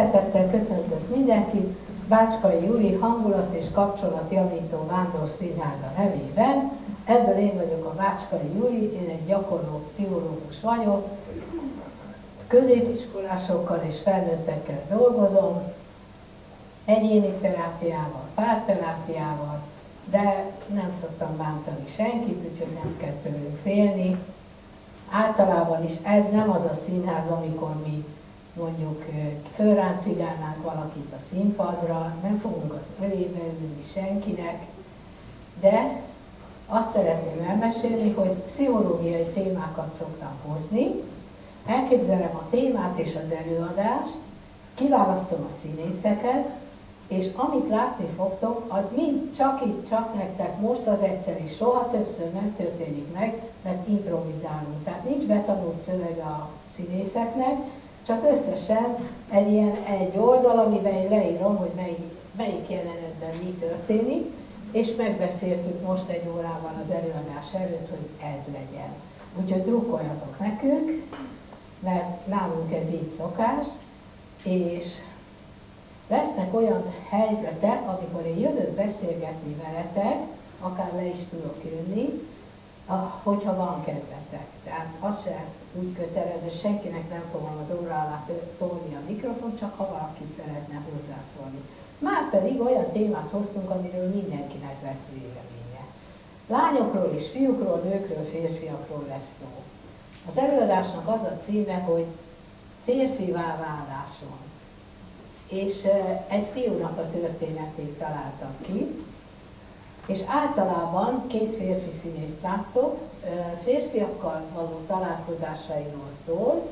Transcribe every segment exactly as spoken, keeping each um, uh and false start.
Szeretettel köszöntök mindenkit Bácskai Júli Hangulat- és Kapcsolatjavító Vándorszínháza nevében. Ebből én vagyok a Bácskai Júli, én egy gyakorló pszichológus vagyok. Középiskolásokkal és felnőttekkel dolgozom, egyéni terápiával, párterápiával, de nem szoktam bántani senkit, úgyhogy nem kell tőlünk félni. Általában is ez nem az a színház, amikor mi mondjuk fölráncigálnánk valakit a színpadra, nem fogunk az ölébe ülni senkinek, de azt szeretném elmesélni, hogy pszichológiai témákat szoktam hozni, elképzelem a témát és az előadást, kiválasztom a színészeket, és amit látni fogtok, az mind csak itt, csak nektek most az egyszer, és soha többször nem történik meg, mert improvizálunk. Tehát nincs betanult szöveg a színészeknek, csak összesen egy ilyen egy oldal, amiben én leírom, hogy melyik, melyik jelenetben mi történik, és megbeszéltük most egy órával az előadás előtt, hogy ez legyen. Úgyhogy drukkoljatok nekünk, mert nálunk ez így szokás, és lesznek olyan helyzetek, amikor én jövök beszélgetni veletek, akár le is tudok jönni, hogyha van kedvetek. Tehát az se úgy kötelező, senkinek nem fogom az óra alá tolni a mikrofon, csak ha valaki szeretne hozzászólni. Márpedig olyan témát hoztunk, amiről mindenkinek lesz véleménye. Lányokról és fiúkról, nőkről, férfiakról lesz szó. Az előadásnak az a címe, hogy férfivá váláson. És egy fiúnak a történetét találtam ki, és általában két férfi színészt láttok, férfiakkal való találkozásairól szól,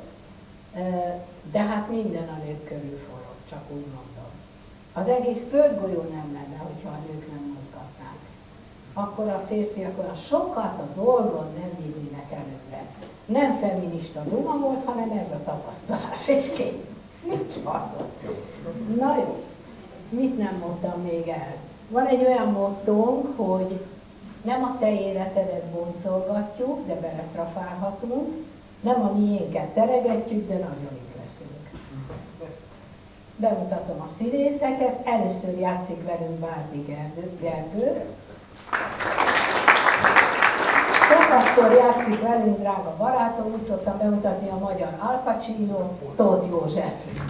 de hát minden a nők körül forog, csak úgy mondom. Az egész földgolyó nem lenne, hogyha a nők nem mozgatnák. Akkor a férfiak olyan sokat a dolgon nem vinnének előre. Nem feminista duma volt, hanem ez a tapasztalás, és kész. Nincs hallott. Na jó, mit nem mondtam még el? Van egy olyan mottónk, hogy nem a te életedet boncolgatjuk, de beletrafálhatunk, nem a miénket teregetjük, de nagyon itt leszünk. Bemutatom a színészeket, először játszik velünk Bárdi Gergő. Gergő. Sokatszor játszik velünk, drága barátom, úgy szoktam bemutatni a magyar Al Pacino, Tóth József.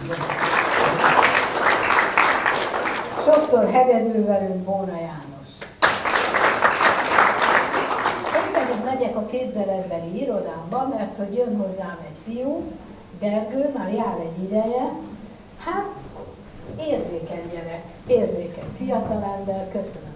Sokszor hegedül velünk Bóna János. Én pedig megyek a képzeletbeli irodámba, mert hogy jön hozzám egy fiú, Gergő, már jár egy ideje, hát érzékeny gyerek, érzékeny fiatalember, köszönöm.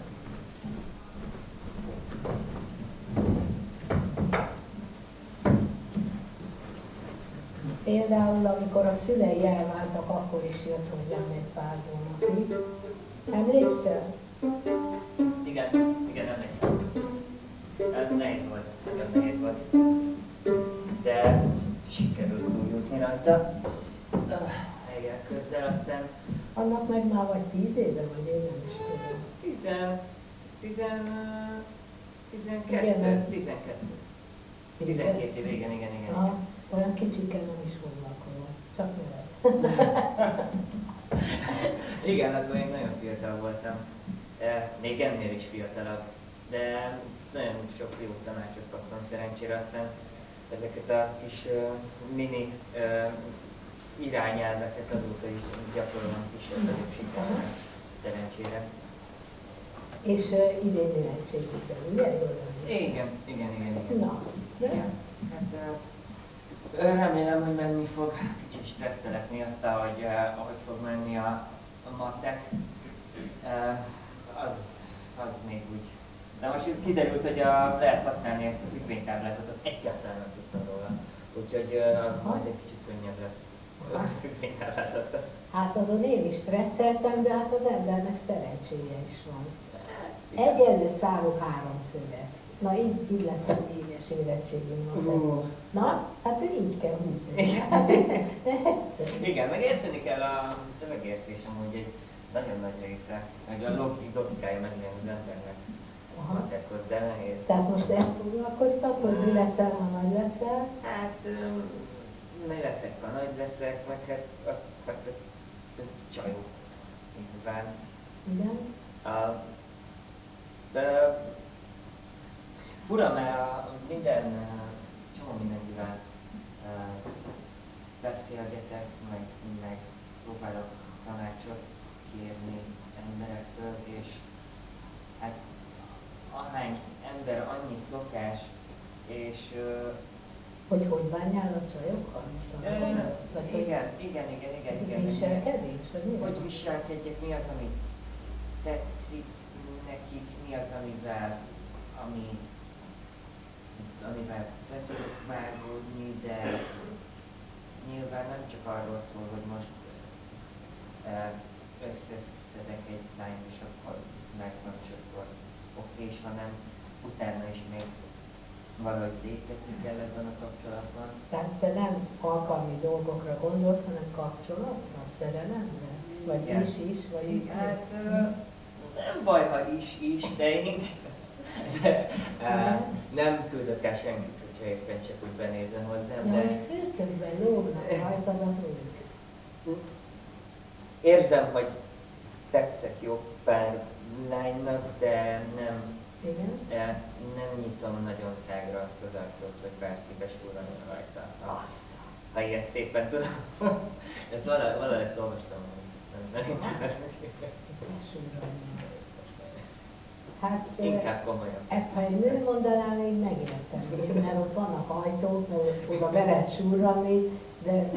Például, amikor a szülei elváltak, akkor is jött hozzám egy pár hónapig. Emlékszel? Igen, igen, emlékszem. Nehéz volt, nagyon nehéz volt. De sikerült túljutni rajta. Helyek közzel, aztán... Annak meg már vagy tíz éve, vagy én nem is tudom. Tizen... Tizen... Tizenkettő. Tizenkettő. Tizenkét év, igen, igen, igen. Ah, olyan kicsikkel nem is foglalkozom. Csak veled. Igen, akkor én nagyon fiatal voltam. Még ennél is fiatalabb. De nagyon sok jó tanácsot kaptam szerencsére, aztán ezeket a kis uh, mini uh, irányelveket azóta is gyakorolom kísérletük sikerül, szerencsére. És uh, idén érettségizel, ugye? Igen, igen, igen, igen. Na, igen. Hát, uh, remélem, hogy menni fog. Kicsit stresszelek miatta, hogy uh, ahogy fog menni a, a matek. Uh, az, az még úgy. De most kiderült, hogy a, lehet használni ezt a függvénytáblázatot, egyáltalán nem tudtam róla. Úgyhogy uh, az majd egy kicsit könnyebb lesz a függvénytáblázata. Hát azon én is stresszeltem, de hát az embernek szerencséje is van. Egyenlő számú háromszöget. Na így, így lett a négyes érettségünk. Uh. Na, hát így kell húzni. Igen, meg érteni kell a szövegértés, amúgy egy nagyon nagy része, meg a logikája megjelent az embernek. Matekhoz, de nehéz. Tehát most ezt foglalkoztat, hogy mi leszel, ha nagy leszel? Hát, mi leszek, ha nagy leszek, meg hát, hát csajok. Nyilván. Igen? Uh, de fura, mert a minden, uh, csomó mindenkivel uh, beszélgetek, meg, meg próbálok tanácsot kérni emberektől, és hát ahány ember, annyi szokás, és uh, hogy hogy bánjál a csajokkal? Uh, igen, igen, igen, igen, igen. Viselkedés? Vagy hogy viselkedjek, mi az, ami tetszik nekik, mi az, amivel, ami, amivel be tudok vágódni, de nyilván nem csak arról szól, hogy most uh, összeszedek egy lányt, és akkor megvan, és akkor oké, és hanem utána is még valahogy létezni kell ebben a kapcsolatban. Tehát te nem alkalmi dolgokra gondolsz, hanem kapcsolatra, szerelemre? Vagy igen. is is? Vagy igen. Hát uh, nem baj, ha is is, de én de, uh, nem küldök el senkit, hogyha éppen csak úgy benézem hozzám. Ja, de... hogy fürtökben lógnak rajtad a hők. Érzem, hogy tetszek jó pár lánynak, de nem Igen? De nem nyitom nagyon tágra azt az ajtót, hogy bárki besúrani rajta. Azt. Ha ilyen szépen tudom. ezt valahol, valahol ezt olvastam, nem interneten. Hát inkább komolyan. Ezt ha egy nő mondaná, még megértem, mert ott vannak ajtók, mert oda be lehet súrrani, de...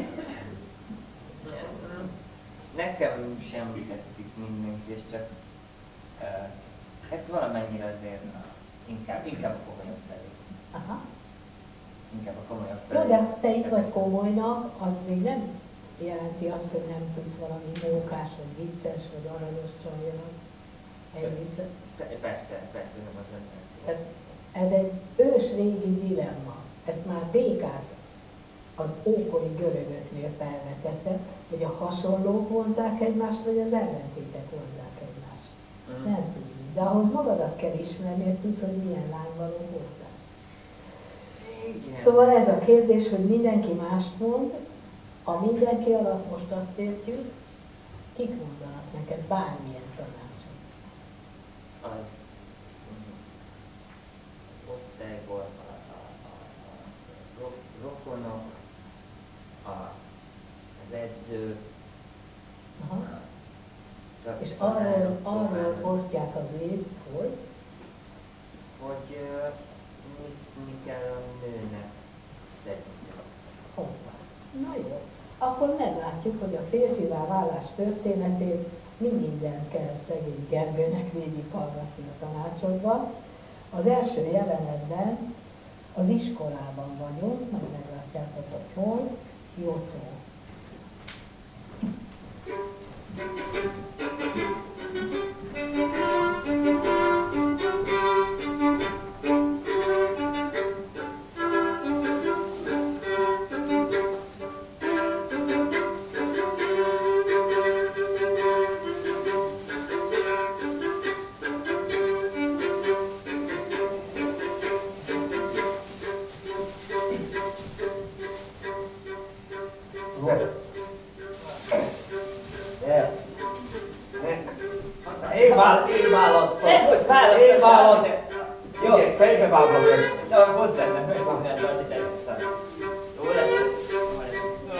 Nekem sem tetszik mindenki, és csak uh, hát valamennyire azért uh, inkább, inkább a komolyabb felé. Aha. Inkább a komolyabb felé. Jó, de ha te itt vagy komolynak, az még nem jelenti azt, hogy nem tudsz valami mókás, vagy vicces, vagy aranyos csajra együtt. Persze, persze, nem az nem ez, ez egy ős régi dilemma. Ezt már Békát az ókori görögöknél felvetette, hogy a hasonlók vonzzák egymást, vagy az ellentétek vonzzák egymást. Mm. Nem tudni. De ahhoz magadat kell ismerni, hogy tudd, hogy milyen lány való hozzá. Igen. Szóval ez a kérdés, hogy mindenki mást mond, a mindenki alatt most azt értjük, kik mondanak neked bármilyen tanácsot? Az osztályból a, a, a, a rokonok, a, az edző, aha. A, és arról, arról osztják az észt, hogy? Hogy uh, mi, mi kell a nőnek szerintem. Hoppá. Na jó. Akkor meglátjuk, hogy a férfivá válás történetét mi minden kell szegény Gergőnek végighallgatni a tanácsodban. Az első jelenetben az iskolában vagyunk, majd meglátjátok, hogy hol, Jocó. Én választom. Nem, hogy választom. Én választom. Jó. Igen, fejbe vágom meg. Ja, hozzám nem, hozzám nem, hogy te jössz. Jó lesz ez. Jó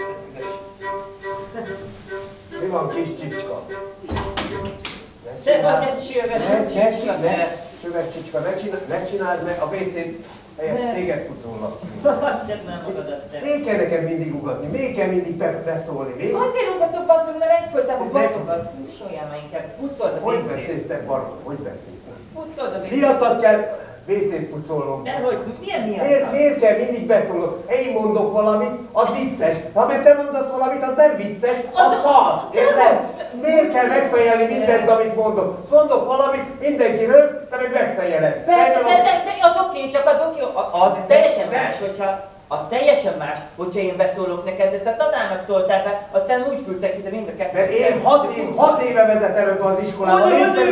lesz. Mi van, kis csicska? Te vagy egy sülves csicska, de... Sülves csicska, ne, csinál, ne csináld meg, a vé cé helyett téged pucolnak. Csak nem magadat, te. Miért kell nekem mindig ugatni? Miért kell mindig beszólni? Miért? Azért ugatok, bazd meg, mert egyfolytában baszogatsz. Pucoljál már inkább, pucold a Hogy vé cét. beszélsz te, Barba? Hogy beszélsz? Pucold a vé cét. Miattat kell vé cét pucolnom. De hogy, milyen miatt? Miért, miért kell mindig beszólnod? Én mondok valamit, az vicces. Ha meg te mondasz valamit, az nem vicces, az, az szar. Érted? Miért kell megfejelni mindent, amit mondok? Mondok valamit, mindenki rög, te meg megfejeled. Persze, de, de, de az oké, csak az oké, az teljesen más, hogyha az teljesen más, hogyha én beszólok neked, de te tanárnak szóltál be, aztán úgy küldtek ide mind a kettőt. Mert én hat, év, hat éve vezetem ebbe az iskolába. Hat éve vezetem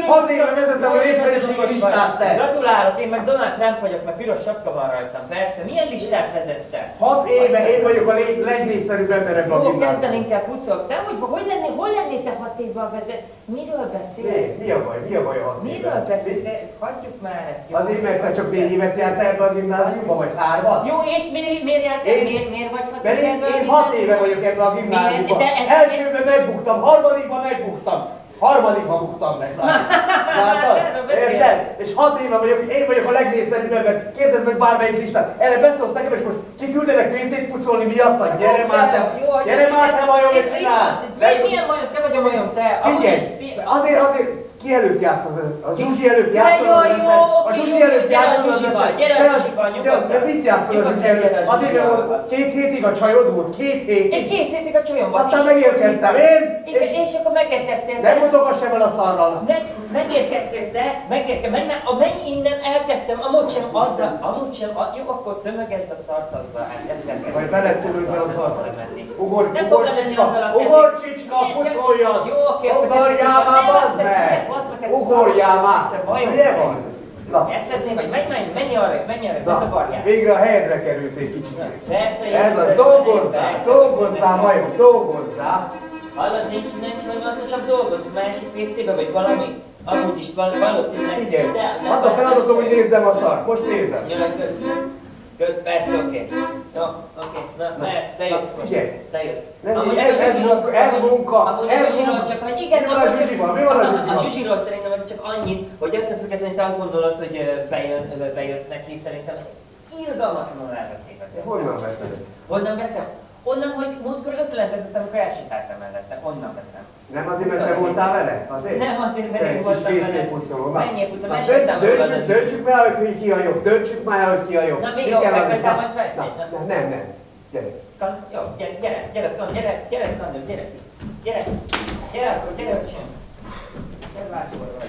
Hat éve vezetem a népszerűségi listát, te! Gratulálok, én meg Donald Trump vagyok, meg piros sapka van rajtam, persze. Milyen listát vezetsz te? Hat éve én vagyok a legnépszerűbb emberek a Jó, gimnáziumban. kezdenénk el pucolok. De hogy, hogy lennél, hol lennél te hat évvel a vezet? Miről beszélsz? Mi a baj? Mi a baj a hat éve? Miről beszélsz? Hagyjuk már ezt. Jó? Azért, mert te csak négy évet jártál ebbe a gimnáziumba, vagy hármat? Jó, és miért, miért jártál? Én- Miért, miért vagy hat Mert éve én, ebben a én gimnáziumban? hat éve vagyok ebbe a gimnáziumban. De ez- Elsőben megbuktam, harmadikban megbuktam. Harmadikban buktam meg. Látod? Érted? És hat éve vagyok, én vagyok a legnépszerűbb ember. Kérdezd meg bármelyik listát. Erre beszélsz nekem, és most kiküldenek vécét pucolni miattad. Gyere már te! Gyere már te majomot csinál! Milyen majom? Te vagy a majom, te! Amúgy is- Figyelj! Azért, azért ki előtt játsz az a Zsuzsi előtt De játszol jó, az jó, eszed. A oké, Zsuzsi jó, előtt gyere a játszol az Zsuzsival, eszed. gyere a De- Zsuzsival, de- nyugodtan. De mit játszol a Nyugodtan Zsuzsi előtt? gyere a Azért, mert Zsuzsival. volt két hétig a csajod volt, két Én hétig. két hétig a csajom van. Aztán és- megérkeztem én, Igen, és és akkor megérkeztél. nem mutogass ebben a szarral. Meg, megérkeztél, de megérkeztél, meg, meg, a menj innen, elkezdtem, amúgy sem azzal, amúgy sem, a, jó, akkor tömegeld a szart azzal, hát ezzel kell. Majd veled tudod be az szart. arra. Ugor, Nem fog lemenni ugorcsicska, azzal a ugorcsicska, Én csak- pucoljad! Jó, oké, Ugorjál már, bazd meg! Ugorjál már! Ugye van? Na, Eszedné, vagy menj, menj, menj arra, menj arra, ne na, zavarjál. végre a helyedre került egy kicsit. Persze, Ez jó, az, de- dolgozzál, persze, dolgozzál, persze. majom, dolgozzál! Hallod, nincs, nincs valami hasznosabb dolgod? Másik vécébe, vagy valami? Amúgy is van, valószínűleg. Igen, De- de- az a feladatom, hogy nézzem a szart, most nézem. Jó, kösz. Kösz, persze, oké. Jó, oké, na, mehetsz, te jössz most. figyelj. Te jössz. Nem, Amúgy ez- a ez Zsuzsiról- munka, ez amúgy- munka, amúgy ez a Zsuzsiról munka. csak annyi, igen, Mi van a amúgy csak- Zsuzsival? Mi van a Zsuzsival? A Zsuzsiról szerintem csak annyit, hogy ettől függetlenül te azt gondolod, hogy ö, bejön, ö, bejössz neki, szerintem irgalmatlanul elvetévezel. Honnan veszed ezt? Honnan veszem? Onnan, hogy múltkor öklentezettem, amikor elsétáltam mellette. Onnan veszem. Nem azért, mert te voltál vele? Azért? Nem azért, mert Te én egy voltam kis vele. vécépucoló, na. Menjél pucoló, Na, meséltem dönts- rólad. döntsük, döntsük már, hogy ki a jobb, döntsük már, hogy ki a jobb. Na, még Mi jobb, kell meg adni? kell Na, majd fejteni, na, nem? Nem, nem, gyere. Skan- Jó, gyere, gyere, gyere, Skan, gyere, gyere, Skandor, gyere. Gyere, gyere, akkor gyere, öcsém. Gyere, várjál, vagy.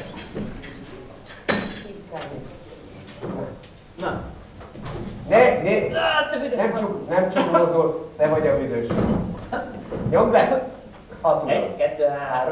Na. Ne, ne, Ah, te büdös nem vagy. csak, nem csak mozol, te vagy a büdös. Nyomd be! Hat Egy, kettő, három.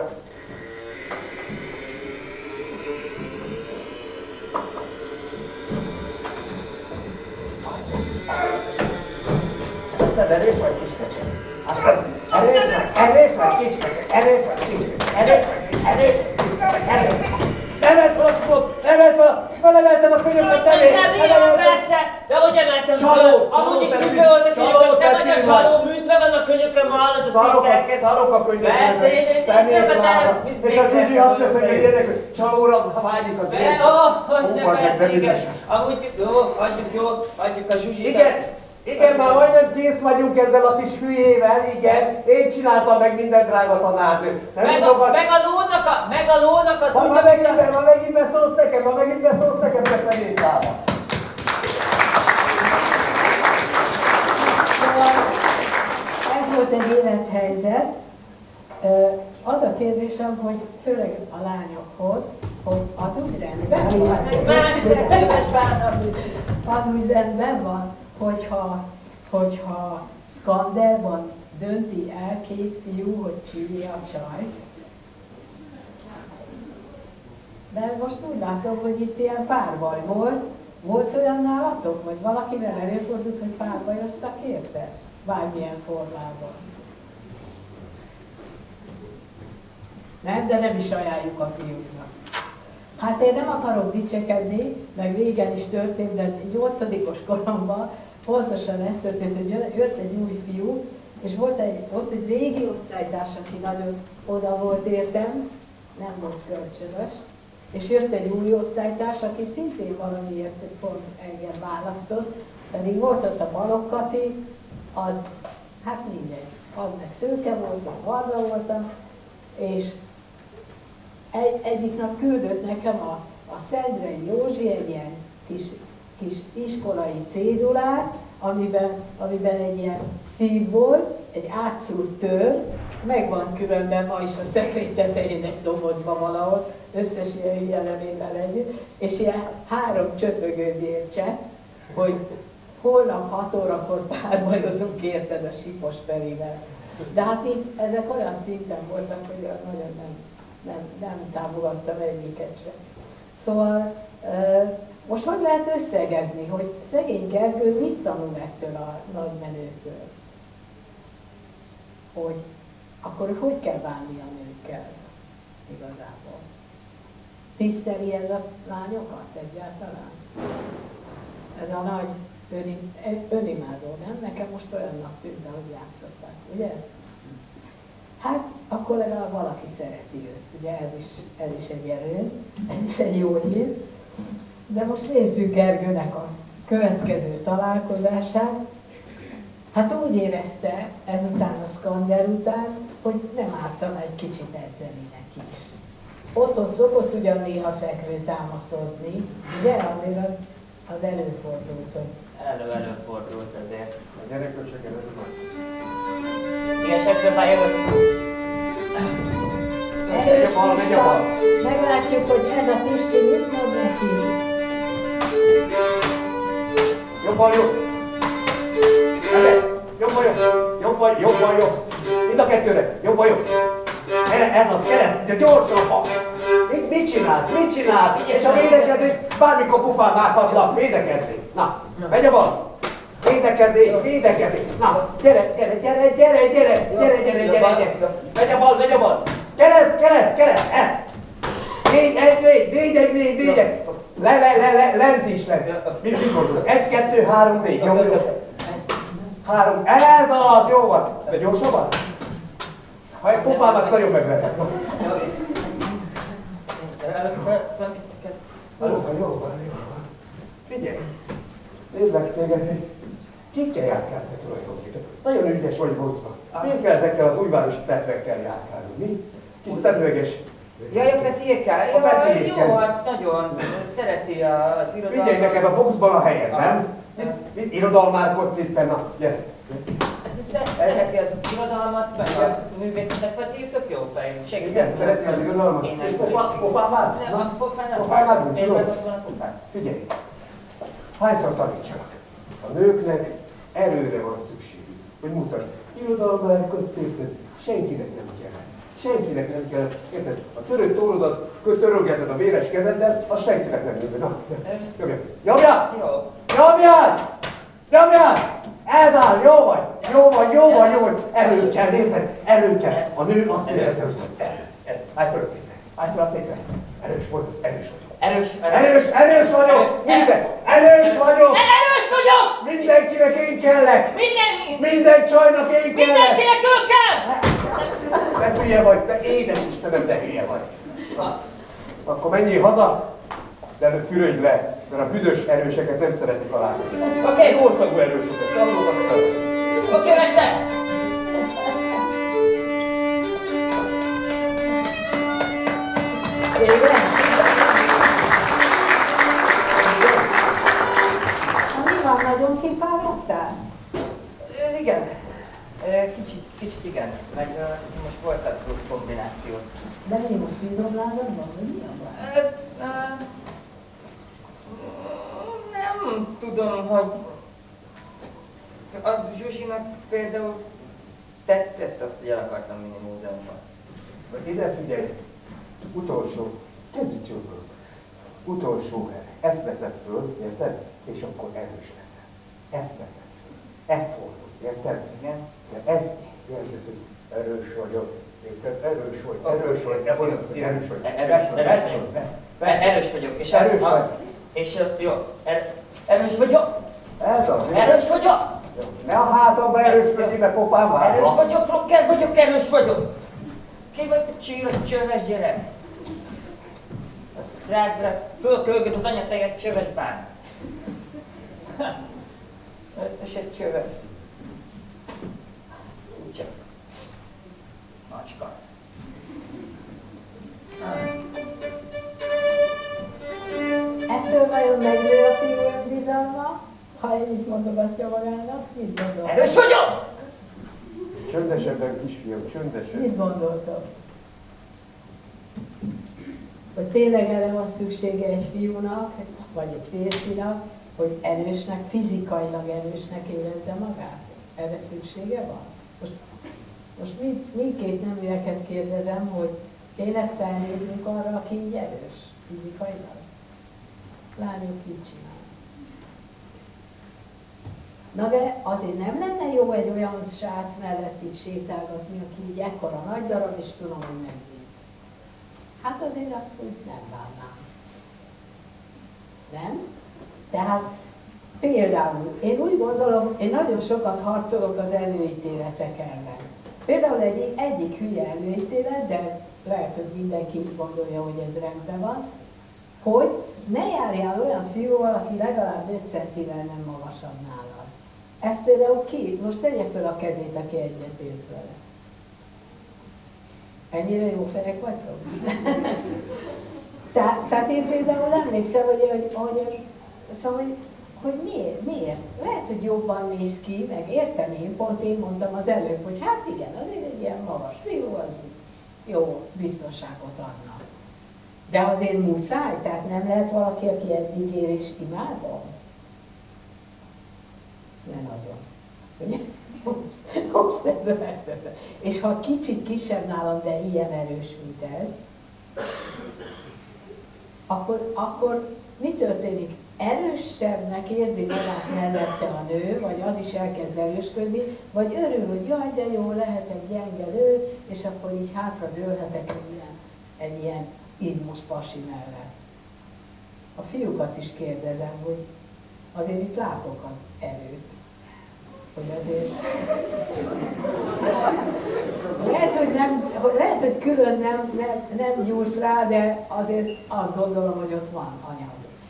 Aztán erős vagy, kiskacsa. Aztán erős vagy, erős vagy, kiskacsa, erős vagy, kiskacsa, erős vagy, erős vagy, kiskacsa, erős vagy. Emeld fel a csukot, emeld fel, felemelted a könyököt, Nem, nevét, nem, ilyen felemelted. persze! De hogy emeltem Csaló, föl? csaló, Amúgy is te műtve tűn- volt a csaló, könyököm, te te vagy a tűn csaló, vagy. műtve van a könyököm, hallod, az Szarok a, péntelket. szarok a könyököt. Persze, én- én- én Szemét szépen lára. el- És a Zsuzsi azt mondta, hogy gyerek, hogy csalóra vágyik az én. Ó, hogy Ó, ne az meg persze, nem igen. ügyes. Amúgy jó, hagyjuk jó, hagyjuk a Zsuzsit. Igen, igen, már majdnem kész vagyunk ezzel a kis hülyével, igen. Én csináltam meg minden drága tanárnő. Nem Meg a, tudom, meg a lónak a, meg a lónak a... ha már megint, be- már megint beszólsz nekem, már megint beszólsz nekem, te szegény lába. Ez volt egy élethelyzet. Ö, Az a kérdésem, hogy főleg a lányokhoz, hogy az úgy rendben van, Szíves bánat. az úgy rendben van, hogyha, hogyha Skanderban dönti el két fiú, hogy ki a csaj. De most úgy látom, hogy itt ilyen párbaj volt. Volt olyan nálatok, vagy valakivel előfordult, hogy párbajoztak érte? Bármilyen formában. Nem, de nem is ajánljuk a fiúknak. Hát én nem akarok dicsekedni, meg régen is történt, de nyolcadikos koromban pontosan ez történt, hogy jött egy új fiú, és volt egy, volt egy régi osztálytárs, aki nagyon oda volt értem, nem volt kölcsönös, és jött egy új osztálytárs, aki szintén valamiért pont engem választott, pedig volt ott a Balogh Kati, az, hát mindegy, az meg szőke volt, meg barna voltam, és egy, egyik nap küldött nekem a, a Szendrei Józsi egy ilyen kis, kis iskolai cédulát, amiben, amiben egy ilyen szív volt, egy átszúrt tör, megvan különben ma is a szekrény tetején egy dobozban valahol, összes ilyen jelenével együtt, és ilyen három csöpögő bércse, hogy holnap hat órakor párbajozunk, érted, a Sipos Ferivel. De hát itt ezek olyan szinten voltak, hogy olyan nagyon nem, nem, nem támogattam egyiket sem. Szóval most hogy lehet összegezni, hogy szegény Gergő mit tanul ettől a nagymenőtől? Hogy akkor hogy kell bánni a nőkkel igazából? Tiszteli ez a lányokat egyáltalán? Ez a nagy önim, önimádó, nem? Nekem most olyannak tűnt, ahogy játszották, ugye? Hát akkor legalább valaki szereti őt, ugye ez is, ez is egy erő, ez is egy jó hír. De most nézzük Gergőnek a következő találkozását. Hát úgy érezte ezután a Skander után, hogy nem ártana egy kicsit edzeni neki is. Ott ott szokott ugyan néha fekvő támaszozni, ugye azért az, az előfordult, hogy... Elő, előfordult ezért. A gyerekről csak előtt van. Ilyes edzőpályákat... Erős Pista, meglátjuk, hogy ez a Pisti mit mond neki. Jobban jobb! Jobban jobb! Jobban, jobban jobb! Mind a kettőre! Jobban jobb! Ez az, kereszt! De gyorsabban! Mit, mit csinálsz? Mit csinálsz? És a védekezés bármikor pufán vághatlak. Védekezni! Na, megy a bal! Védekezés, védekezés! Na, gyere, gyere, gyere, gyere, gyere, gyere, gyere, gyere, gyere! Megy a bal, megy a bal! Kereszt, kereszt, kereszt! Ez! Négy, egy, négy, négy, egy, négy, négy, egy! Le, le, le, le, lent is lent! Mi, mi gondolod? Egy, kettő, három, négy, jó, jó! Három, ez az, jó van! De gyorsabban? Ha egy pofámat nagyon megvetek. Jó van, jó van, jó van. Figyelj! Nézlek téged, kikkel járkálsz tulajdonképpen? Nagyon ügyes vagy boxban. Miért kell ezekkel az újvárosi petvekkel járkálni, mi? Kis szemüveges. Jaj, a Petiékkel? A Petiékkel. Jó arc, nagyon szereti az irodalmat. Figyelj, neked a boxban a helyed, nem? Mit irodalmárkodsz itt, na, gyere. Szereti az irodalmat, meg a művészetet, Peti tök jó fej. Igen, szereti az irodalmat. És pofán vág? Nem, a pofán nem. Pofán vág, Miért vagy ott van a pofán? Figyelj, hányszor tanítsanak? A nőknek erőre van szükségük, hogy mutasd. Irodalmárkodsz, érted? Senkinek nem kell ez. Senkinek nem kell, érted? A törött tórodat törölgeted a véres kezeddel, az senkinek nem jön. Na, nyomjál! Nyomjál! Jó. Nyomjál! Nyomjál! Ez áll, jó vagy! Jó vagy, jó vagy, jó vagy! Erő kell, érted? Erő kell. A nő azt érezze, hogy erő. Erő. Állj fel a székre. Állj fel a székre. Erős volt, az erős vagyok. Erős, erős, erős vagyok! Minden! Erős vagyok! Erős vagyok! Mindenkinek én kellek! Minden! Minden csajnak én kellek! Mindenkinek ő kell! Te hülye vagy, te édes Istenem, te hülye vagy. Na, akkor menjél haza, de fürödj le, mert a büdös erőseket nem szeretik alá. Oké. Okay. Jószagú erőseket, csapókat szeretik. Oké, okay, mester! Végre? Mi van, nagyon kifáradtál? Igen. Kicsit, kicsit igen. Meg most volt egy plusz kombináció. De mi most vízomlázad van, vagy mi a baj? Nem tudom, hogy a Zsuzsinak például tetszett az, hogy el akartam vinni múzeumba. Ide figyelj, utolsó, kezdjük jól. Utolsó hely. Ezt veszed föl, érted? És akkor erős leszel. Ezt veszed föl. Ezt hordod, érted? Igen. Mert ez jelzesz, hogy erős vagyok. Érted? Erős vagy, erős vagy, erős vagy. Erős vagyok. Erős vagyok. És erős vagy. És jó, erős vagyok. Ez az. Erős vagyok. Ne a hátamba erősködj, mert pofám várva. Erős vagyok, rocker vagyok, erős vagyok. Ki vagy te csíros, csöves gyerek? Rád, rád, fölkölgöd az anyatejet, csöves bán. Összes egy csöves. Úgy. Macska. Ettől vajon megnő a fiú önbizalma? Ha ennyit mondogatja magának, mit gondol? Erős vagyok! Csöndesebben, kisfiam, csöndesebben. Mit gondoltok? Hogy tényleg erre van szüksége egy fiúnak, vagy egy férfinak, hogy erősnek, fizikailag erősnek érezze magát? Erre szüksége van? Most, most mind, mindkét neműeket kérdezem, hogy Tényleg felnézünk arra, aki így erős fizikailag? Lányok így csinál. Na de azért nem lenne jó egy olyan srác mellett így sétálgatni, aki így ekkora nagy darab, és tudom, hogy megvéd. Hát azért azt úgy nem bánnám. Nem? Tehát például, én úgy gondolom, én nagyon sokat harcolok az előítéletek ellen. Például egy, egyik hülye előítélet, de lehet, hogy mindenki így gondolja, hogy ez rendben van, hogy ne járjál olyan fiúval, aki legalább öt centivel nem magasabb nálad. Ezt például ki? Most tegye föl a kezét, aki egyet ért vele. Ennyire jó fejek vagytok? Tehát, tehát én például emlékszem, hogy, hogy, hogy, szóval, hogy, hogy miért, miért? Lehet, hogy jobban néz ki, meg értem én, pont én mondtam az előbb, hogy hát igen, azért egy ilyen magas fiú, az jó biztonságot adna. De azért muszáj, tehát nem lehet valaki, aki eddig ér és imádom? Ne nagyon. Most, most ebből ezt. És ha kicsit kisebb nálam, de ilyen erős, mint ez, akkor, akkor mi történik? Erősebbnek érzi magát mellette a nő, vagy az is elkezd erősködni, vagy örül, hogy jaj, de jó, lehet egy gyenge nő, és akkor így hátra dőlhetek egy ilyen, egy ilyen izmos pasi mellett. A fiúkat is kérdezem, hogy azért itt látok az erőt. Hogy azért... Lehet, hogy, nem, lehet, hogy külön nem, nem, nem gyúrsz rá, de azért azt gondolom, hogy ott van anyag.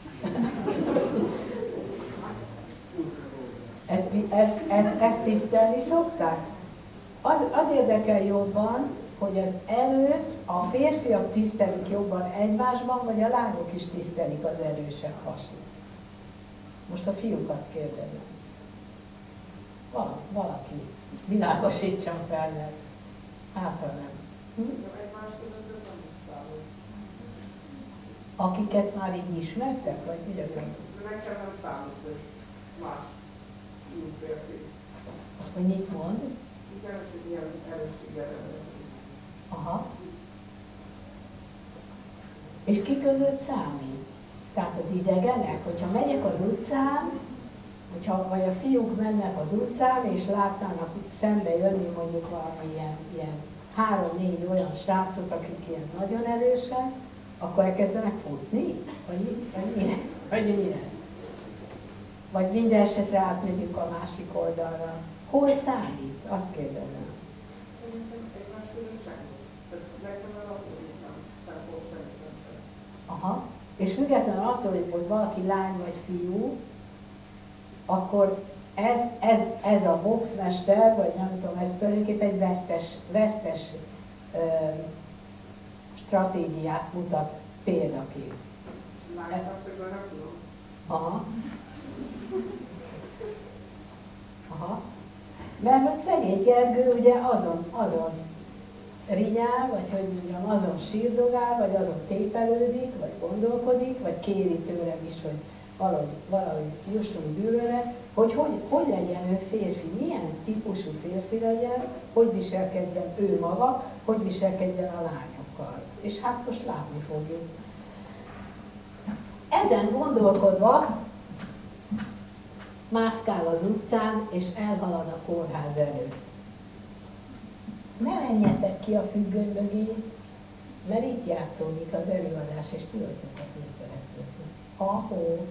Ezt, ezt, ezt, ezt tisztelni szokták? Az, az érdekel jobban, hogy az előtt a férfiak tisztelik jobban egymásban, vagy a lányok is tisztelik az erősebb hasit. Most a fiúkat kérdezem. Val, valaki világosítson fel, mert hát ha nem. Hm? Akiket már így ismertek, vagy ugye? Nekem nem számít, hogy más férfi. Hogy mit mond? Igen, hogy ilyen erősséggel. Aha. És ki között számít? Tehát az idegenek, hogyha megyek az utcán, hogyha, vagy a fiúk mennek az utcán, és látnának szembe jönni mondjuk valami ilyen, ilyen három-négy olyan srácot, akik ilyen nagyon erősek, akkor elkezdenek futni? Vagy, vagy, mi, vagy mi ez? Vagy minden esetre átmegyünk a másik oldalra. Hol számít? Azt kérdezem. Szerintem egymás között semmi. Tehát nekem el attól is nem. Tehát hol szerintem sem. Aha. És függetlenül attól, hogy valaki lány vagy fiú, akkor ez, ez, ez a boxmester, vagy nem tudom, ez tulajdonképpen egy vesztes, vesztes ö, stratégiát mutat példaként. Lányszakból nem tudom. Aha. Aha. Mert hogy szegény Gergő ugye azon, azon rinyál, vagy hogy mondjam, azon sírdogál, vagy azon tépelődik, vagy gondolkodik, vagy kéri tőlem is, hogy valahogy, valahogy jussunk bűvőre, hogy, hogy hogy legyen ő férfi, milyen típusú férfi legyen, hogy viselkedjen ő maga, hogy viselkedjen a lányokkal. És hát most látni fogjuk. Ezen gondolkodva mászkál az utcán, és elhalad a kórház előtt. Ne menjetek ki a függöny mögé, mert itt játszódik az előadás, és tudatokat visszavetődik. Ahó!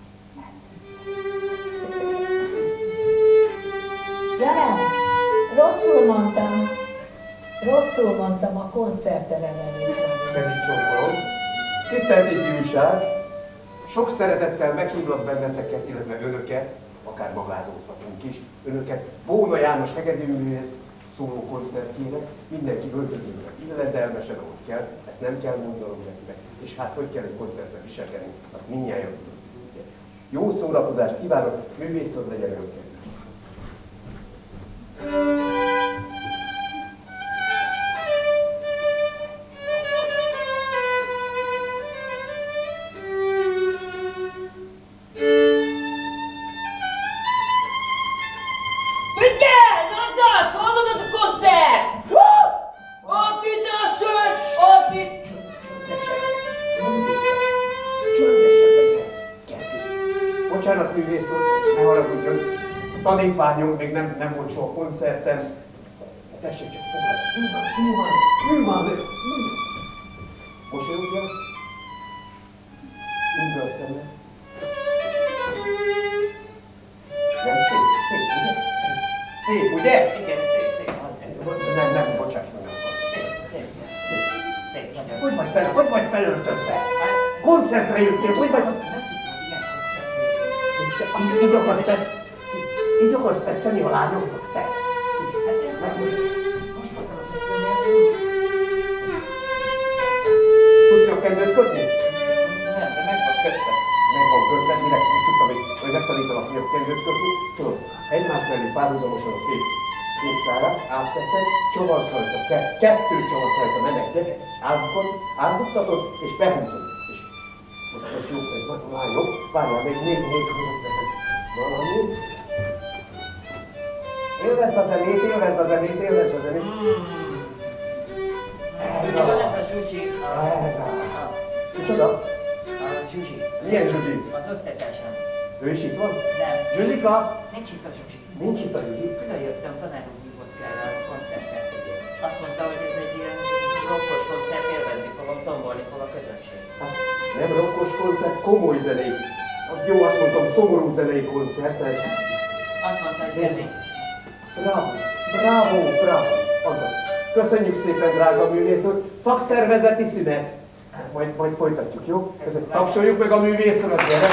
Ja nem, rosszul mondtam, rosszul mondtam, a koncertterem előtt. Ez így csókolom. Tisztelt ifjúság! Sok szeretettel meghívlak benneteket, illetve önöket, akár magázódhatunk is, önöket Bóna János hegedűművész szóló koncertjére, mindenki öltözőben illedelmesen, ahogy kell, ezt nem kell mondanom nekinek, és hát hogy kell egy koncertre viselkedni, azt mindnyájan tudjuk. Jó szórakozást kívánok, művészod legyen önöket! Igen! Az az! Hallod, az a koncert! Ott itt a sör! Ott bocsánat, művész úr, ne haragudjon. A tanítványunk még nem, nem volt soha koncerten. Tessék csak fogadni. Ül már, ül már, ül már, ül. Mosolyogja. Ül be a szemre. Nem szép, szép, ugye? Szép, szép ugye? Igen, szép, szép. Nem, nem, bocsáss meg. Szép, szép, szép, szép, nagyon. Hogy vagy, fel, hogy vagy felöltözve? Koncertre jöttél, hogy vagy? Nem tudtam, igen, koncertre. Így, így akarsz tetsz, így akarsz tetszeni a lányoknak, te? Hát én meg most voltam az egyszerűen. Tudsz a kendőt kötni? Nem, de meg van kötve. Meg van kötve, mire tudtam, hogy, hogy megtanítalak mi a kendőt kötni. Tudod, egymás mellé párhuzamosan a két, két szárat átteszed, csavarsz rajta, ke, kettő csavarsz rajta menek, gyere, átbukod, átbuktatod, és behúzod. És most, most jó, ez már, már jobb. Várjál, még, még, még hozok neked valamit. Élvezd a zenét, élvezd a zenét, élvezd a zenét. Ez a... Ez a Zsuzsi. Ez a... Micsoda? A Zsuzsi. Milyen Zsuzsi? Az osztálytársam. Ő is itt van? Nem. Zsuzsika? Nincs itt a Zsuzsi. Nincs itt a Zsuzsi. Külön jöttem, tanár úr hívott el a koncertre. Azt mondta, hogy ez egy ilyen rokkos koncert, élvezni fogom, tombolni fog a közönség. Hát nem rokkos koncert, komoly zenei. Jó, azt mondtam, szomorú zenei koncert. Mert... Azt mondta, hogy ez egy... Bravo, bravo, bravo. Anna, köszönjük szépen, drága művész úr. Szakszervezeti szünet. Majd, majd folytatjuk, jó? Ezek, tapsoljuk meg a művész urat, gyere!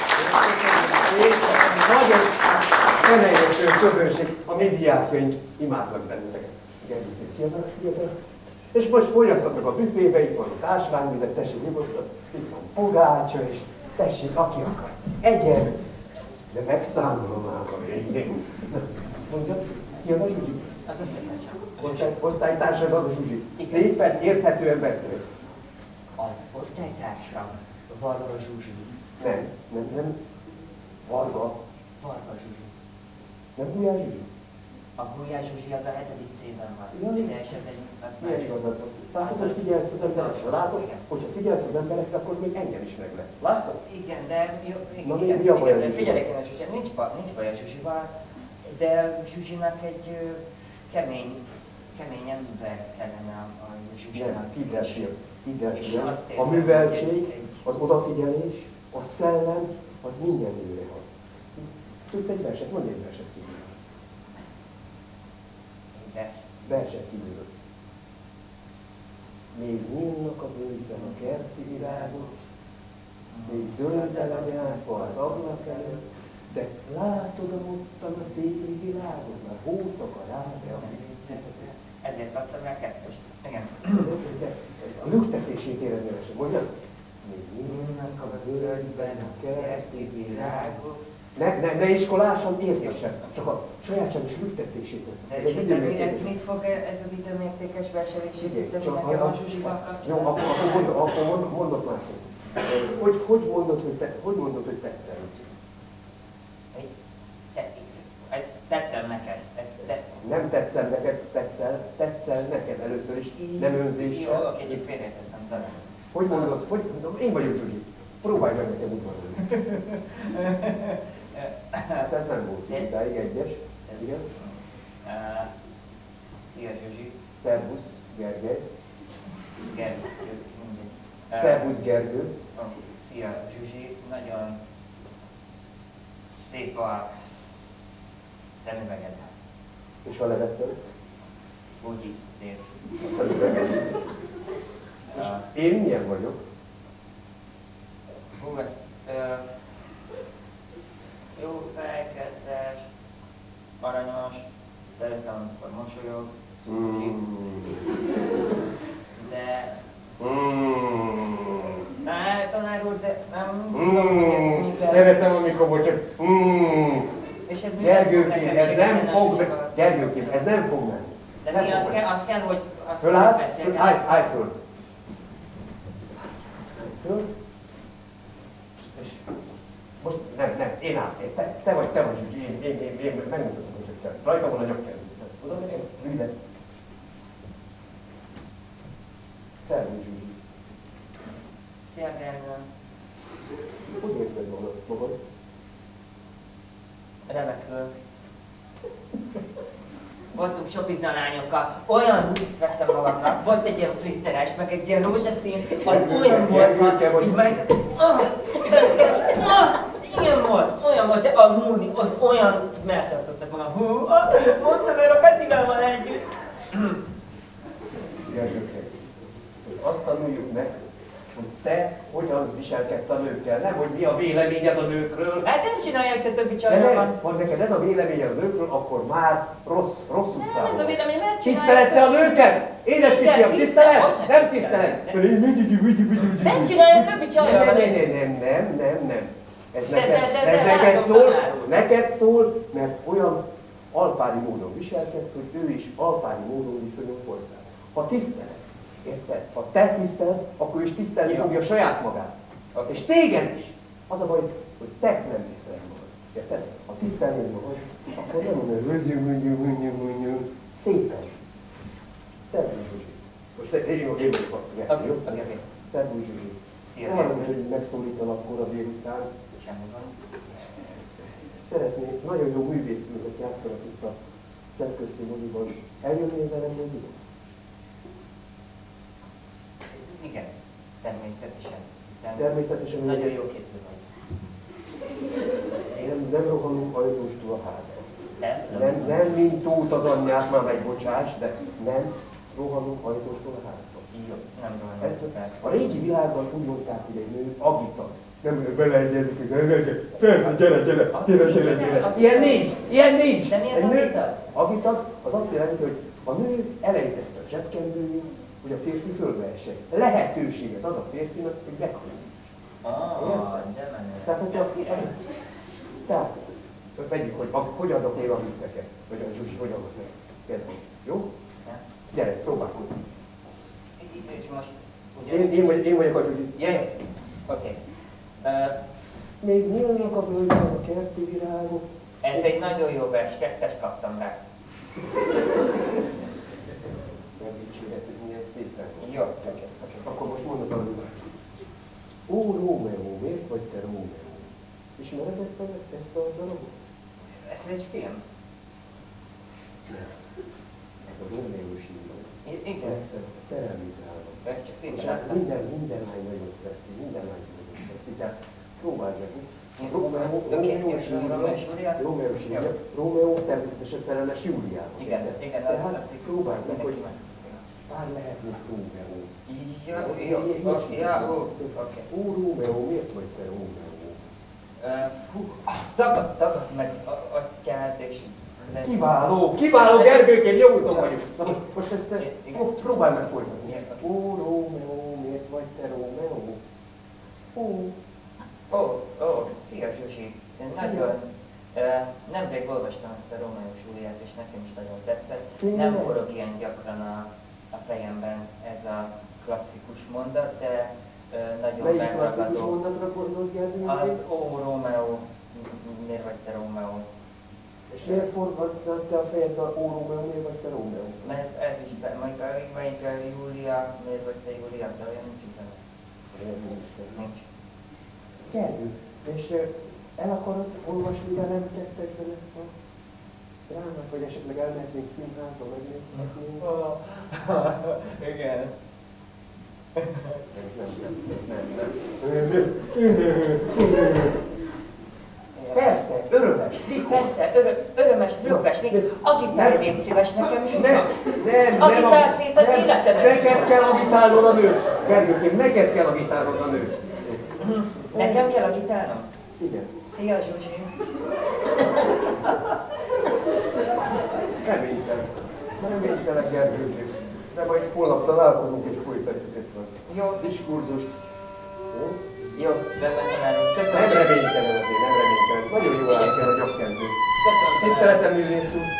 Nagyon személyes közönség, a mi diákjaink imádnak benneteket. Gergőt, ki az a, ki az a? És most folyasztatok a büfébe, itt van a társványvizet, tessék nyugodtan, itt van pogácsa, és tessék, aki akar, egyen, de megszámolom már a végén. Mondjad, ki az a Zsuzsi? Az osztálytársam. Osztály, osztálytársad az a Zsuzsi. Szépen, érthetően beszél. Az osztálytársam Varga Zsuzsi. Nem, nem, nem. Varga. Varga Zsuzsi. Nem Gulyás Zsuzsi? A Gulyás Zsuzsi az a hetedik C-ben van. Ja. De és ez egy... az Milyen más. igazad van? Látod, hogy figyelsz az emberekre? Látod, hogyha figyelsz az emberekre, akkor még engem is meg lesz. Látod? Igen, de jó, igen, Na, mi- igen, mi a baj a igen, de Zsuzsival? figyelek én a Zsuzsi, nincs, ba, nincs baj a Zsuzsival, de Zsuzsinak egy ö, kemény, kemény ember kellene a, a Zsuzsinak. Nem, hidd el, fiam, hidd el, És fiam. azt A érzem, műveltség, hogy egy- az odafigyelés, a szellem, az minden nőre hat. Tudsz egy verset? Mondj egy verset kívül. De Verset kívül. Még nyílnak a völgyben a kerti virágok, még zöldben a nyárfa az ablak előtt, de látod a mottan a téli világot, már hódtak a rád a ezért adtam rá kettőst. Igen. A lüktetését érezni vele sem, mondjad? Még nyílnak a völgyben a kerti virágok. Ne, ne, ne iskolásan értésen, csak a sajátságos lüktetését. De Ez ez, egy ez, időmértékes. mit fog ez az időmértékes verseny segíteni Csak nekem a a- Zsuzsival Jó, kapcsolatban? akkor, akkor, mondok, akkor mondok, mondok másik. Hogy, hogy, mondod, hogy, te, hogy mondod, hogy tetszel? Egy- te- egy- Tetszem neked. Ez te, Nem tetszel neked, tetszel, tetszel neked először is, nem Jó, önzéssel. oké, csak félreértettem talán. Hogy mondod, hogy mondom, én vagyok Zsuzsi. Próbálj meg nekem udvarolni. Hát ez nem volt így, idáig egyes. Igen. Uh, Szia Zsuzsi. Szervusz, Gergely. Gergő, mindegy. Uh, Szervusz, Gergő. oh, Szia Zsuzsi. Nagyon szép a szemüveged. És ha leveszed, Úgy is szép. a szemüveged. És Uh, én milyen vagyok? Hú, ezt uh, jó fejkedves, aranyos, szeretem, amikor mosolyog, de... Ne, tanár úr, de nem tudom, hogy ez mivel... Szeretem, amikor most csak És ez mivel fog Gergőkém, nekem ez nem segíteni a fog, Zsuzsival? Gergőkém, ez nem fog menni. De Nem mi fog az menni. kell, az kell, hogy... Az Fölállsz, kell, föl, hogy állj, állj föl. Föl. És most nem, nem, én áll, én, te, te vagy, te vagy Zsuzsi, én, én, én, én megmutatom, hogy te. Rajta van a nyakkendő. Oda megyek, röviden. Szervusz Zsuzsi. Szia, Gergő. Hogy érzed magad? magad? remekül. Voltunk shopizni a lányokkal, olyan húzt vettem magamnak, volt egy ilyen flitteres, meg egy ilyen rózsaszín, az olyan volt, hogy meg... Ah, ah, ilyen volt, olyan volt, de a Moody az olyan megtartottak magam. Hú, ah, mondtam, mert a Petivel van együtt. Gergőke, azt tanuljuk meg, hogy te hogyan viselkedsz a nőkkel, nem hogy mi a véleményed a nőkről. Hát ezt csinálják, csak többi De csajra van. nem, ha neked ez a véleményed a nőkről, akkor már rossz, rossz utcában. Nem, ez a vélemény, ezt csinálják. Tisztelette a nőket? Édes kisfiam, tisztelet? Nem tisztelet? De ezt csinálják többi csajra Nem, van. nem, nem, nem, nem, nem, nem. Ez De, neked, de, de, ez de, neked látom, szól, tanár úr. neked szól, mert olyan alpári módon viselkedsz, hogy ő is alpári módon viszonyul hozzá. Ha tiszteled, érted? Ha te tiszteled, akkor ő is tisztelni Jó. fogja saját magát. És téged is. Az a baj, hogy te nem tiszteled magad. Érted? Ha tisztelnéd magad, akkor nem mondod, szépen. Szervusz Zsuzsi. Most én én vagyok a Oké, jó? oké, oké. Szervusz Zsuzsi. Szia, Nem Gergő. hogy megszólítalak kora délután. Semmi van. Szeretnék, nagyon jó művészművet játszanak itt a Szemközti moziban. Eljönnél velem moziba? Igen, természetesen. Hiszen Természetesen nagyon jó képű vagy. nem, nem rohanunk ajtóstól a házba. Nem? Nem, nem mint Tóth az anyját, már meg bocsáss, de nem rohanunk ajtóstól a házba. Jó, nem Ez, rohanok. a régi világban úgy mondták, hogy egy nő agitat. Nem beleegyezik, hogy persze, gyere, gyere, gyere, gyere, gyere. Ilyen nincs, ilyen nincs. De mi az Egy nő- agitat? Agitat az azt jelenti, hogy a nő elejtette a zsebkendőjét, hogy a férfi fölveesse. Lehetőséget ad a férfinak, hogy meghallja. Ah, de menő. Tehát, hogy Ez az, király. az, tehát, vegyük, hogy a, hogy adok én amit neked, vagy a Zsuzsi, hogy adok neked. Például. Jó? Ja. Gyere, próbálkozni. És most ugye... Én, én, vagy, én vagyok a Zsuzsi. Ja, jó. Oké. Ö, Még nyílnak a völgyben a kerti virágok. Ez egy nagyon jó vers, kettes kaptam rá. Megdicséret, hogy milyen szépen. Jó, oké, oké. Akkor most mondod a Ó, Rómeó, miért vagy te Rómeó? Ismered ezt a, ezt a darabot? Ez egy film? Nem. Ez a Rómeó is így van. I- igen. Persze, szerelmi dráma. Ezt csak És filmben hát láttam. minden, minden lány nagyon szereti, minden lány nagyon szereti. Tehát próbáld meg. Én- Rómeó, Oké, Rómeó és és Rómeó és Júlia. Júlia? Rómeó és Jó. Júlia. Rómeó természetesen szerelmes Júliába. Igen, érted? igen, az... Tehát próbáld meg, hogy mindenki meg. pár lehetnék Rómeó. Ja, jó, oké, ja, ó, oké. Ó, Rómeó, miért vagy te Rómeó? Ö, Hú, ah, tagad, tagad meg a- atyát és... le- Kiváló, kiváló, Gergőkém, jó úton vagyunk. Na, most ezt te, Igen. ó, próbálj meg folytatni. Igen. Ó, Rómeó, miért vagy te Rómeó? Ó, Ó, ó, szia Zsuzsi. Én nagyon... ö, Nemrég olvastam ezt a Rómeó és Júliát, és nekem is nagyon tetszett. Nem Tényleg? forog ilyen gyakran a, a fejemben ez a klasszikus mondat, de ö, nagyon melyik klasszikus megragadó. mondatra gondolsz, Gergő? Az ó, Rómeó, miért vagy te Rómeó? És miért forgatnád te a fejedbe a Ó, Rómeó, miért vagy te Rómeó? Mert ez is, be, majd a, melyik a Júlia, miért vagy te Júlia, de olyan nincs itt benne. Olyan nincs. Nincs. Gergő, és ö, el akarod olvasni velem kettesben ezt a drámát, vagy esetleg elmehetnénk színházba, megnézhetnénk? Igen. Nem, nem, nem, nem. Persze, örömes. Mikor? Persze, örö, örömes, rögves, még agitálj légy szíves nekem, Zsuzsa. Nem, nem, nem. Agitációt az nem. életemben Neked is. kell agitálnod a nőt. Gergőkém, neked kell agitálnod a nőt. Nekem kell agitálnom? Igen. Szia, Zsuzsi. Reménytelen. Reménytelen, Gergőkém. De majd holnap találkozunk és folytatjuk ezt a Jó, diskurzust. Jó? jó, rendben tanárunk. Köszönöm. Nem reménytelen azért, nem reménytelen. Nagyon jól állsz el a nyakkendő. Köszönöm. Tiszteletem, művész úr.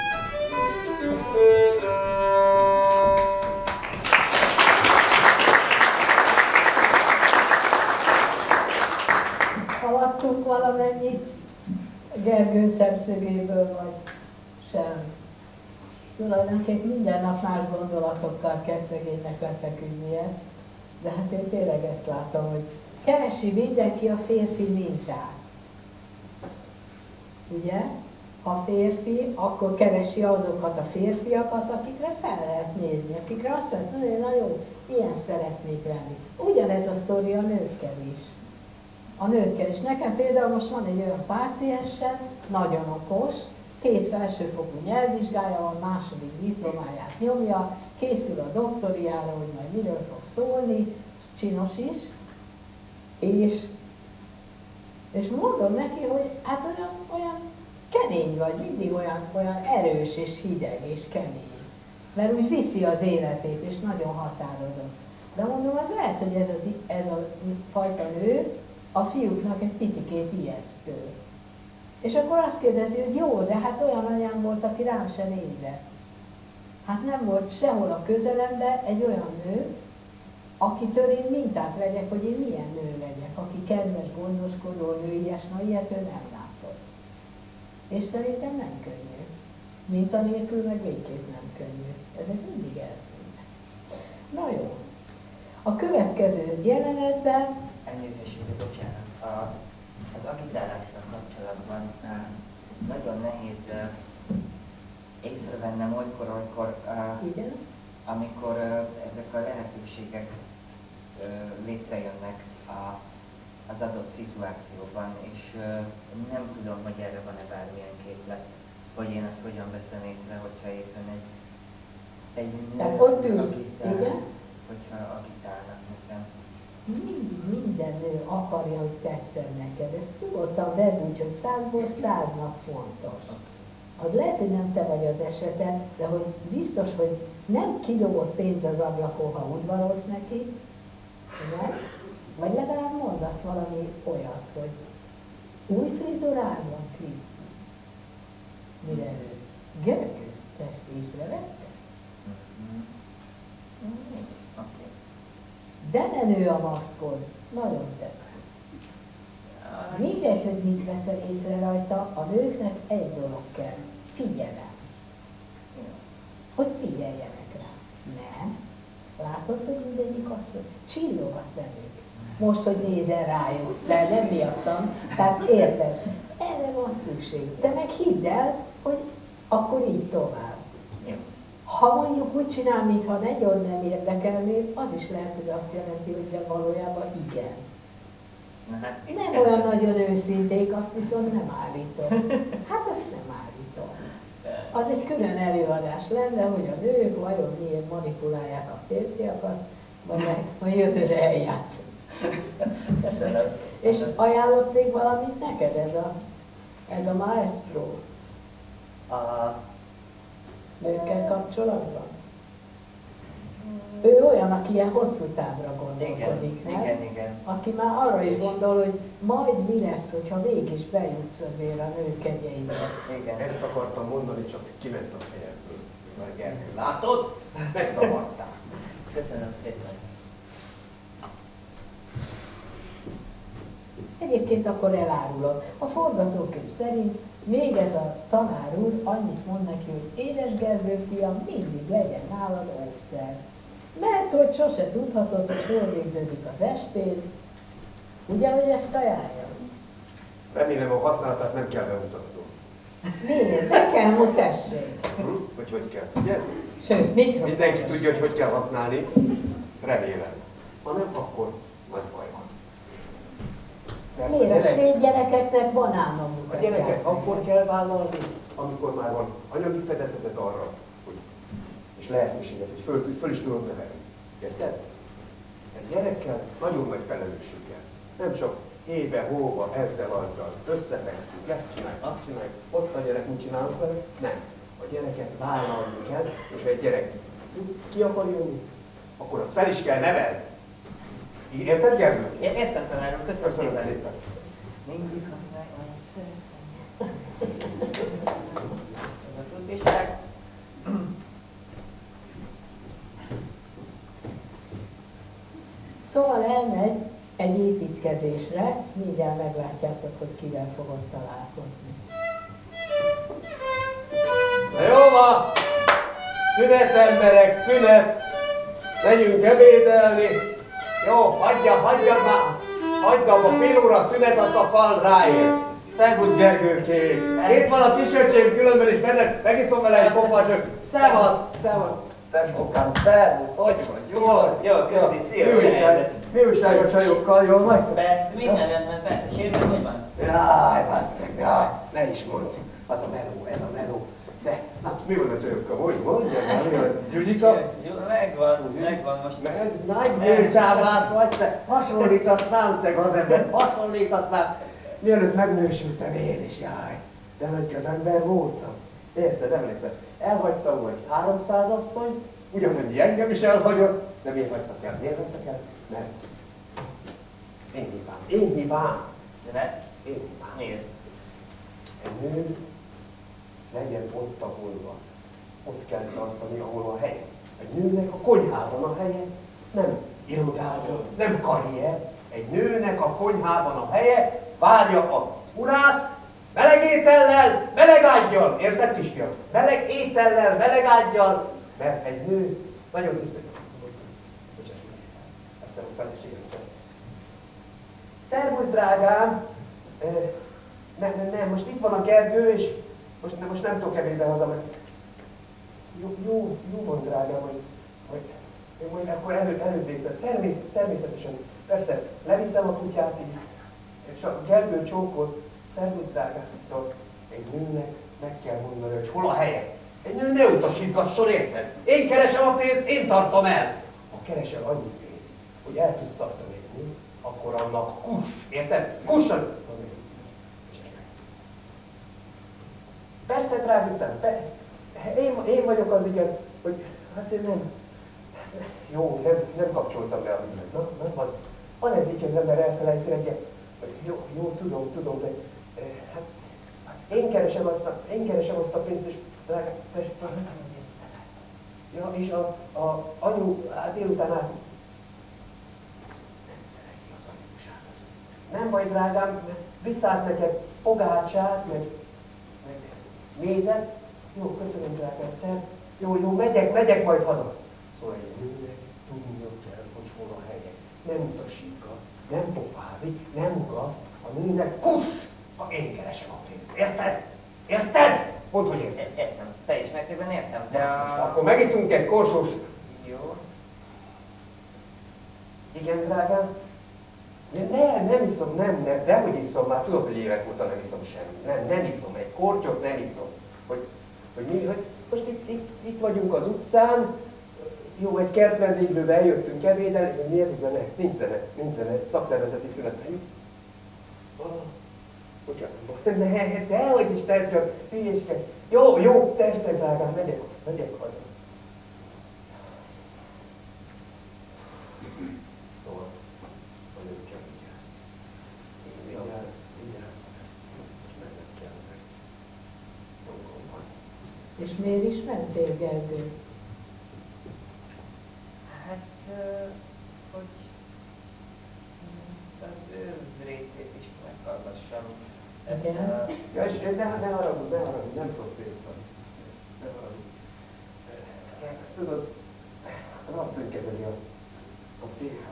Haladtunk valamennyit Gergő szemszögéből, vagy sem. Tulajdonképpen minden nap más gondolatokkal kell szegénynek lefeküdnie, de hát én tényleg ezt látom, hogy keresi mindenki a férfi mintát. Ugye? Ha férfi, akkor keresi azokat a férfiakat, akikre fel lehet nézni, akikre azt lehet mondani, hogy na jó, ilyen szeretnék lenni. Ugyanez a sztori a nőkkel is. A nőkkel is. Nekem például most van egy olyan páciensem, nagyon okos, két felsőfokú nyelvvizsgája van, második diplomáját nyomja, készül a doktoriára, hogy majd miről fog szólni, csinos is, és, és mondom neki, hogy hát olyan, olyan kemény vagy, mindig olyan, olyan erős és hideg és kemény. Mert úgy viszi az életét, és nagyon határozott. De mondom, az lehet, hogy ez, az, ez a fajta nő a fiúknak egy picikét ijesztő. És akkor azt kérdezi, hogy jó, de hát olyan anyám volt, aki rám se nézett. Hát nem volt sehol a közelemben egy olyan nő, akitől én mintát vegyek, hogy én milyen nő legyek, aki kedves, gondoskodó, nőies, na ilyet ő nem látott. És szerintem nem könnyű. Minta nélkül meg végképp nem könnyű. Ezek mindig eltűnnek. Na jó. A következő jelenetben... Elnézést, bocsánat. A, az agitálással kapcsolatban á, nagyon nehéz uh, észrevennem olykor, olykor, uh, Igen? amikor uh, ezek a lehetőségek uh, létrejönnek a, az adott szituációban, és uh, nem tudom, hogy erre van-e bármilyen képlet, vagy én azt hogyan veszem észre, hogyha éppen egy, egy Tehát ott ülsz, igen? Hogyha agitálnak nekem. Mindig minden nő akarja, hogy tetszen neked. Ezt nyugodtan vedd úgy, hogy százból száznak fontos. Az lehet, hogy nem te vagy az eseted, de hogy biztos, hogy nem kilógott pénz az ablakon, ha udvarolsz neki, nem? Vagy legalább mondasz valami olyat, hogy új frizurád van, Kriszti. Mire ő? Gergő, te ezt észrevetted? Mm-hmm. Mm-hmm. Okay. De menő a maszkod, nagyon tetszik. Mindegy, hogy mit veszel észre rajta, a nőknek egy dolog kell, figyelem. Hogy figyeljenek rá. Nem. Látod, hogy mindegyik azt, hogy csillog a szemük. Most, hogy nézel rájuk, de nem miattam. Tehát érted, erre van szükség. De meg hidd el, hogy akkor így tovább. Ha mondjuk úgy csinál, mintha nagyon nem érdekelné, az is lehet, hogy azt jelenti, hogy de valójában igen. Na, hát, Nem olyan nagyon őszinték, azt viszont nem állítom. Hát azt nem állítom. Az egy külön előadás lenne, hogy a nők vajon miért manipulálják a férfiakat, vagy a jövőre eljátszunk. Köszönöm. És ajánlott még valamit neked ez a, ez a maestro? A... Nőkkel kapcsolatban? Ő olyan, aki ilyen hosszú távra gondolkodik, igen, nem? igen, igen. Aki már arra is gondol, hogy majd mi lesz, hogyha végig is bejutsz azért a nők kegyeibe. Igen. Ezt akartam mondani, csak kiment a fejemből. Gergő, látod? Megszavartál. Köszönöm szépen. Egyébként akkor elárulom. A forgatókönyv szerint még ez a tanár úr annyit mond neki, hogy édes Gergő fiam, mindig legyen nálad óvszer. Mert hogy sose tudhatod, hogy hol végződik az estén. Ugye, hogy ezt ajánlja? Remélem, a használatát nem kell bemutatnom. Miért? Be kell, hogy tessék. Hm? Hogy hogy kell, ugye? Sőt, mikrofon. Mindenki tudja, hogy hogy kell használni. Remélem. Ha nem, akkor nagy baj van. Mert Miért a gyerek, svéd gyerekeknek banánok a mutatják? gyereket akkor kell vállalni, amikor már van anyagi fedezeted arra, hogy, és lehetőséget, hogy föl, föl is tudod nevelni. Érted? Egy gyerekkel nagyon nagy felelősséggel. Nem csak éve, hóba, ezzel, azzal, összefekszünk, ezt csináljuk, azt csináljuk, ott a gyerek mit csinálunk vele? Nem. A gyereket vállalni kell, és ha egy gyerek ki akar jönni, akkor azt fel is kell nevelni. Érted, Gergő? Én értem, tanár úr, köszönöm, Köszönöm szépen. szépen. Mindig használj a szeretem. Ez a tudniság. Szóval elmegy egy építkezésre, mindjárt meglátjátok, hogy kivel fogod találkozni. Na jó van! Szünet, emberek, szünet! Menjünk ebédelni! Jó, hagyja, hagyja már! Hagyd abba, fél óra szünet, azt a fal ráér! Szervusz Gergőké! Itt van a kisöcsém, különben is benne, megiszom vele egy kopacsot. Szevasz! Szevasz! Tesókám, szervusz! Hogy vagy? Jól? Jó, köszi, szia! Mi újság? Mi újság a csajokkal? Jól vagytok? Persze, minden rendben, persze, sérben hogy van? Jaj, bász meg, jaj, ne is mondsz. Az a meló, ez a meló. De, na, mi van a csajokkal? Hogy mondja? Mi van? Gyugyika? Megvan, megvan most. Nagy bőcsávász vagy te, hasonlítasz rám, te gazember, hasonlítasz rám. Mielőtt megnősültem én is, jaj, de nagy gazember voltam. Érted, emlékszel? Elhagytam, hogy háromszáz asszony, ugyanúgy engem is elhagyott, de miért hagytak el? Miért hagytak el? Mert én hibám, én hibám. De ne? Én hibám. Miért? Egy nő legyen ott, ahol van. Ott kell tartani, ahol a helye. Egy nőnek a konyhában a helye, nem irodában, nem karrier. Egy nőnek a konyhában a helye, várja az urát, meleg étellel, meleg ággyal. Érted, kisfiam? Meleg étellel, meleg ággyal, mert egy nő nagyon tisztelt. Bocsánat, ezt a feleségem. Szervusz, drágám! Nem, nem, nem, most itt van a Gergő, és most, nem, most nem tudok ebédbe haza, mert jó, jó, jó van, drágám, hogy, hogy én majd akkor elő, előbb végzett. Természet, természetesen, persze, leviszem a kutyát így, és a Gergő csókol, szervusz, drágám, szóval egy nőnek meg kell mondani, hogy hol a helye. Egy nő ne utasítgasson, érted? Én keresem a pénzt, én tartom el. Ha keresel annyi pénzt, hogy el tudsz tartani egy nő, akkor annak kuss, érted? Kussan! Persze, drágicám, pe, én, én vagyok az, igen, hogy hát én nem, jó, nem, nem kapcsoltam be a mindent, na, na, van, van ez így, az ember elfelejti reggel, hogy jó, jó, tudom, tudom, de hát, hát én keresem azt a, én keresem azt a pénzt, és drága, te, ja, és a, a anyu, hát délután át, nem szereti az anyósát, az. Nem baj, drágám, viszát neked pogácsát, meg nézed? Jó, köszönöm, drágám, szer. Jó, jó, megyek, megyek majd haza. Szóval egy nőnek tudnia kell, hogy hol a helye. Nem utasítgat, nem pofázik, nem ugat. A nőnek kuss, ha én keresem a pénzt. Érted? Érted? Mondd, hogy érted. Értem, teljes mértékben értem, de a... Most akkor megiszunk egy korsós... Jó. Igen, drágám? Ja, ne, nem iszom, nem, nem, dehogy iszom, már tudod, hogy évek óta nem iszom semmit. Nem, nem iszom, egy kortyot nem iszom. Hogy, hogy mi, hogy most itt, itt, itt vagyunk az utcán, jó, egy kertvendéglőbe eljöttünk ebédelni, hogy mi ez a zene? Nincs zene, nincs zene, szakszervezeti szünet vagyunk. Oh, bocsánat, ne, dehogy is, te csak hülyéskedj. Jó, jó, persze, drágám, megyek, megyek haza. Szóval, a nő kell vigyázz. Vigyázz, vigyázz. Most mennem kell, mert dolgom van. És miért is mentél, Gergő? Hát, hogy az ő részét is meghallgassam. Igen. Ja, és ne, ne haragudj, ne haragudj, nem tudok pénzt adni. Ne haragudj. Tudod, az asszony kezeli a, a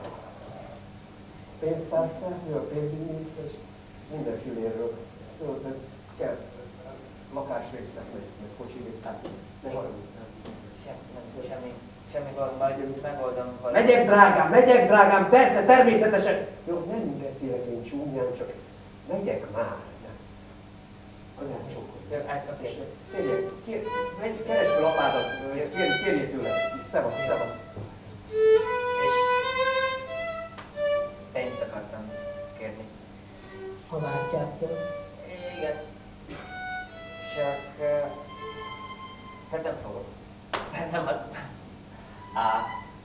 pénztárcát, ő a pénzügyminiszter, és minden filéről. Tudod, hogy kell lakásrészlet, meg, meg kocsi részlet. Ne haragudj, nem. Semmi, semmi, semmi gond, majd megoldom valamit. Megyek, drágám, megyek, drágám, persze, természetesen. Jó, nem beszélek én csúnyán, csak megyek már. Anyám csókolj. Kérjél, kérjél, keresd fel apádat, kérjél tőle. Szevasz, szevasz. És pénzt akartam kérni. A bátyától. Igen. Csak... Hát nem fogok. Nem ad. Á.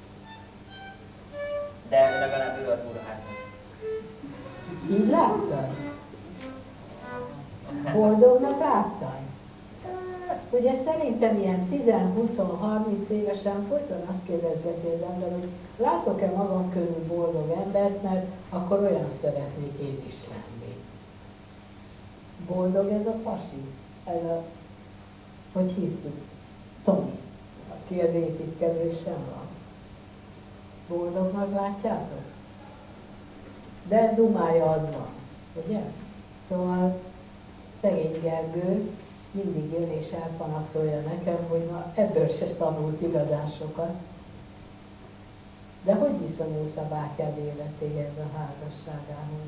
De legalább ő az úrházban. Így láttad? Boldognak láttad? Ugye szerintem ilyen tíz-húsz-harminc évesen folyton azt kérdezgeti az ember, hogy látok-e magam körül boldog embert, mert akkor olyan szeretnék én is lenni. Boldog ez a pasi? Ez a, hogy hívtuk? Tomi, aki az építkezésen van. Boldognak látjátok? De dumája az van, ugye? Szóval szegény Gergő mindig jön és elpanaszolja nekem, hogy na, ebből se tanult igazán sokat. De hogy viszonyulsz a bátyád életéhez, a házasságához?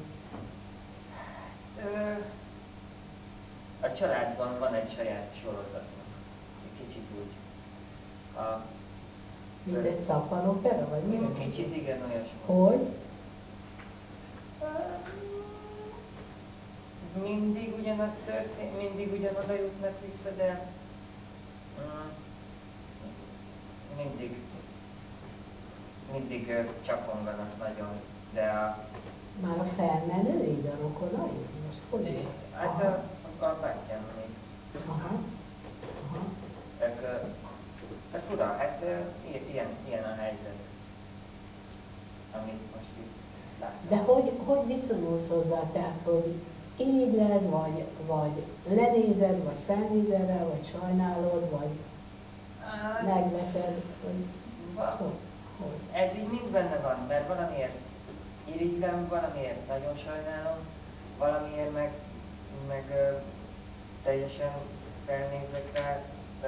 Ö, A családban van egy saját sorozatunk. Egy kicsit úgy. A, Mint egy szappanopera, vagy mi? Kicsit igen, olyasmi. Hogy? Mindig ugyanaz történik, mindig ugyanoda jutnak vissza, de mm, mindig, mindig ö, csaponganak nagyon, de a, Már a felmenőid, a rokonai? Most hogy is? hát a, a, a bátyám még. Aha. Aha. Ők, ö, hát fura, hát ö, i- ilyen, ilyen a helyzet, amit most itt látom. De hogy, hogy viszonyulsz hozzá? Tehát, hogy irigyled, vagy, vagy lenézed, vagy felnézel rá, vagy sajnálod, vagy Hát, megleped, vagy va- hogy? hogy? Ez így mind benne van, mert valamiért irigylem, valamiért nagyon sajnálom, valamiért meg, meg ö, teljesen felnézek rá. Ö,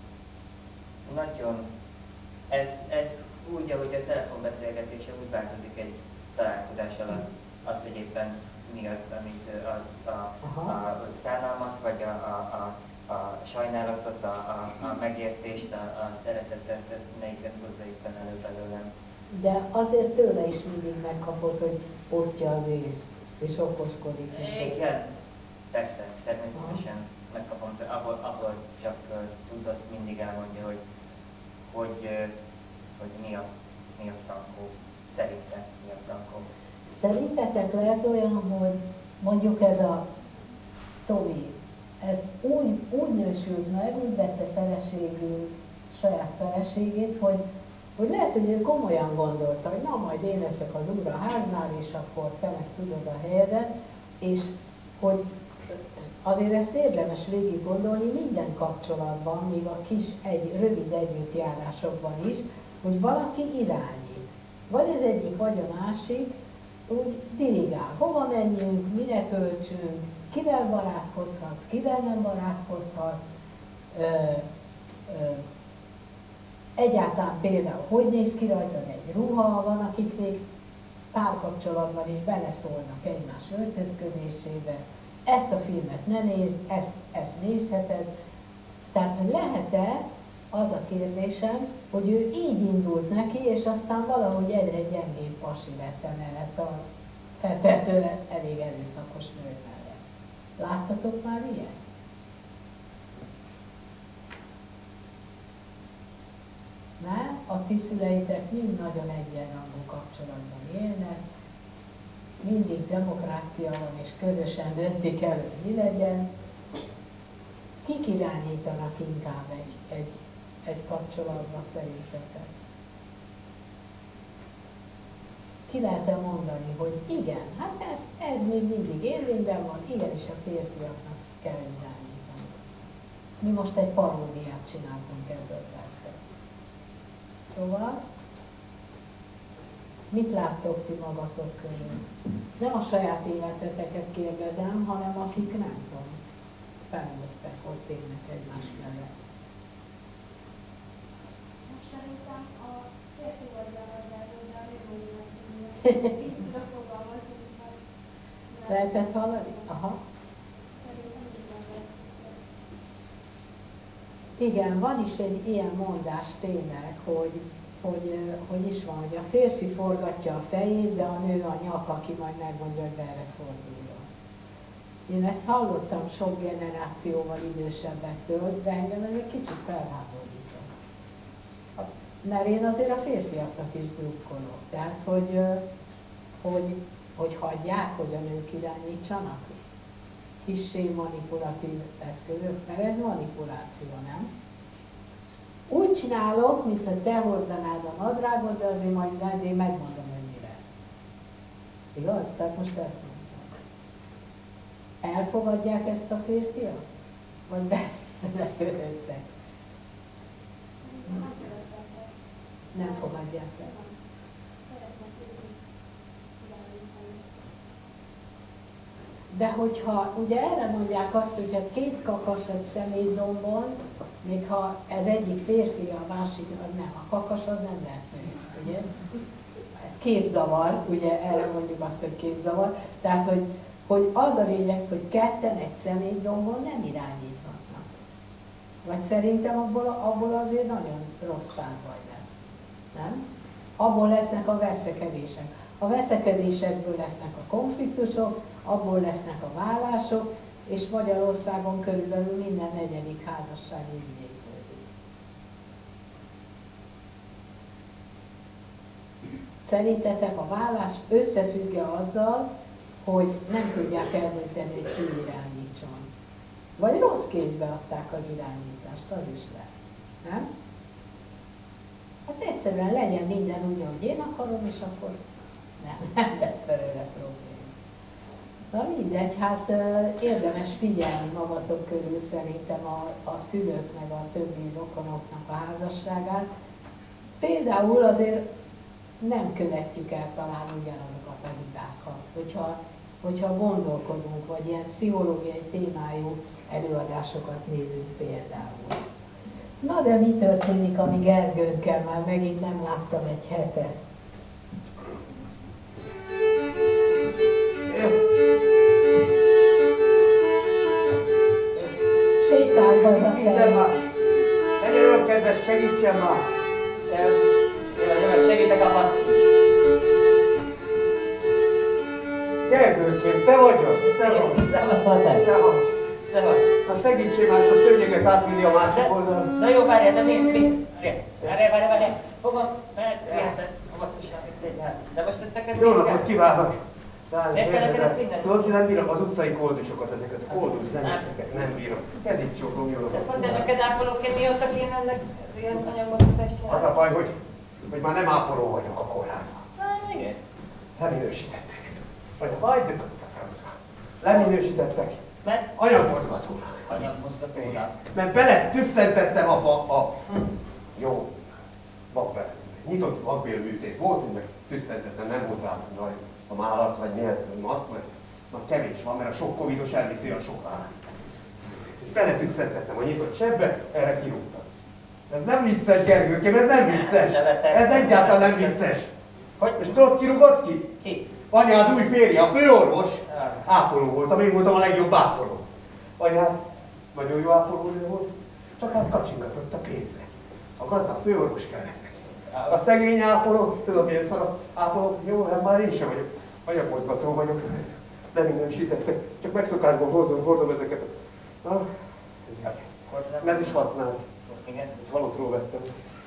nagyon, ez, ez úgy, ahogy a telefonbeszélgetése úgy változik egy találkozás alatt, az, hogy éppen mi az, amit ö, a, a, Aha. a szánalmat, vagy a, a, a, a sajnálatot, a, a, a megértést, a, a szeretetet, ezt melyiket hozza éppen elő belőlem. De azért tőle is mindig megkapod, hogy osztja az észt, és okoskodik. mint egy- Igen, persze, természetesen megkapom, tőle, ahol, ahol csak uh, tudod, mindig elmondja, hogy, hogy, uh, hogy mi, a, mi a frankó, szerinte mi a frankó. Szerintetek lehet olyan, hogy mondjuk ez a Tomi, ez úgy, úgy nősült meg, úgy vette feleségül saját feleségét, hogy, hogy lehet, hogy ő komolyan gondolta, hogy na majd én leszek az úr a háznál, és akkor te meg tudod a helyedet, és hogy azért ezt érdemes végig gondolni minden kapcsolatban, még a kis egy, rövid együttjárásokban is, hogy valaki irányít. Vagy az egyik, vagy a másik, úgy dirigál, hova menjünk, mire költsünk, kivel barátkozhatsz, kivel nem barátkozhatsz, ö, ö, egyáltalán például, hogy néz ki rajtad egy ruha, van, akik még párkapcsolatban is beleszólnak egymás öltözködésébe, ezt a filmet ne nézd, ezt, ezt nézheted. Tehát, hogy lehet-e, az a kérdésem, hogy ő így indult neki, és aztán valahogy egyre gyengébb pasi lett emellett a feltehetően elég erőszakos nő mellett. Láttatok már ilyet? Nem? A ti szüleitek mind nagyon egyenrangú kapcsolatban élnek, mindig demokrácia van, és közösen döntik el, hogy mi legyen. Kik irányítanak inkább egy, egy, egy kapcsolatban szerintetek? Ki lehet-e mondani, hogy igen, hát ez, ez még mindig érvényben van, igenis a férfiaknak kell irányítani. Mi most egy paródiát csináltunk ebből persze. Szóval, mit láttok ti magatok körül? Nem a saját életeteket kérdezem, hanem akik nem tudom, felnőttek, ott élnek egymás mellett. Szerintem a férfi oldalra de a női így tudok fogalmazni, hogy Lehetett hallani? Aha. szerintem így nem lehet. Igen, van is egy ilyen mondás tényleg, hogy, hogy, hogy is van, hogy a férfi forgatja a fejét, de a nő a nyak, aki majd megmondja, hogy merre forduljon. Én ezt hallottam sok generációval idősebbektől, de engem ez egy kicsit felháborított. Mert én azért a férfiaknak is drukkolok. Tehát, hogy, hogy, hogy hagyják, hogy a nők irányítsanak kissé manipulatív eszközök, mert ez manipuláció, nem? Úgy csinálok, mintha te hordanád a nadrágot, de azért majd nem, én megmondom, hogy mi lesz. Igaz? Tehát most ezt mondtam. Elfogadják ezt a férfiak? Vagy be, betörődtek? Nem szeretek el. Nem fogadják el. Szeretnek ők is irányítani. De hogyha, ugye erre mondják azt, hogy hát két kakas egy személydombon, még ha ez egyik férfi, a másik, nem, a kakas az nem lehet nő, ugye? Ez képzavar, ugye erre mondjuk azt, hogy képzavar. Tehát, hogy, hogy az a lényeg, hogy ketten egy személydombon nem irányíthatnak. Vagy szerintem abból, abból azért nagyon rossz párbaj lesz. Nem? Abból lesznek a veszekedések. A veszekedésekből lesznek a konfliktusok, abból lesznek a vállások, és Magyarországon körülbelül minden negyedik házasság így végződik. Szerintetek a vállás összefügg-e azzal, hogy nem tudják eldönteni, hogy ki irányítson? Vagy rossz kézbe adták az irányítást, az is lehet. Nem? Hát egyszerűen legyen minden úgy, ahogy én akarom, és akkor nem, nem lesz belőle probléma. Na mindegy, hát érdemes figyelni magatok körül szerintem a, a szülők meg a többi rokonoknak a házasságát. Például azért nem követjük el talán ugyanazokat a hibákat, hogyha, hogyha gondolkodunk, vagy ilyen pszichológiai témájú előadásokat nézünk például. Na de mi történik a mi Gergőnkkel? Már megint nem láttam egy hete. Sétál hazafelé. Legyen olyan kedves, segítsen már! Jövök, segítek abban! Gergőkém, te vagy ott? Szevasz! Szevasz! Szevasz! Szevasz! Na segítsél már ezt a szőnyeget átvinni a másik oldalra. Na jó, várjál, de mi? mi? Várjál, várjál, várjál! Fogom, mert de most ezt neked Jó napot kívánok! Miért kell neked ezt vinni? Tudod, hogy nem bírom az utcai kóldusokat, ezeket a koldus zenészeket nem bírom. Ez így csokom, jó napot! De neked ápolóként mióta kéne ennek ilyen anyagot csinálni? Az a baj, hogy, hogy már nem ápoló vagyok a kórházban. Hát igen. Leminősítettek. Vagy hagyd dögött a francba. Leminősítettek. Mert? Anyagmozgatónak. Anyagmozgatónak. Mert bele tüsszentettem a, a, a jó vakbél. Nyitott vakbélműtét volt, hogy meg tüsszentettem, nem volt rá nagy a málac, vagy mi ez, azt majd, majd kevés van, mert a sok covidos elviszi a sok áll. Bele tüsszentettem a nyitott sebbe, erre kirúgtam. Ez nem vicces, Gergőkém, ez nem vicces. Ez egyáltalán nem vicces. Hogy? És tudod, ki rúgott ki? Ki? Anyád új férje, a főorvos. Ápoló voltam, én voltam a legjobb ápoló. Anyád nagyon jó ápolónő volt, csak hát kacsingatott a pénzre. A gazdag főorvos kellett neki. A szegény ápoló, tudod milyen szar ápoló, jó, hát már én sem vagyok. Anyagmozgató vagyok. Nem minősítettek, csak megszokásból hozom, hordom ezeket. Na, ez, ez is használt. Valótról vettem.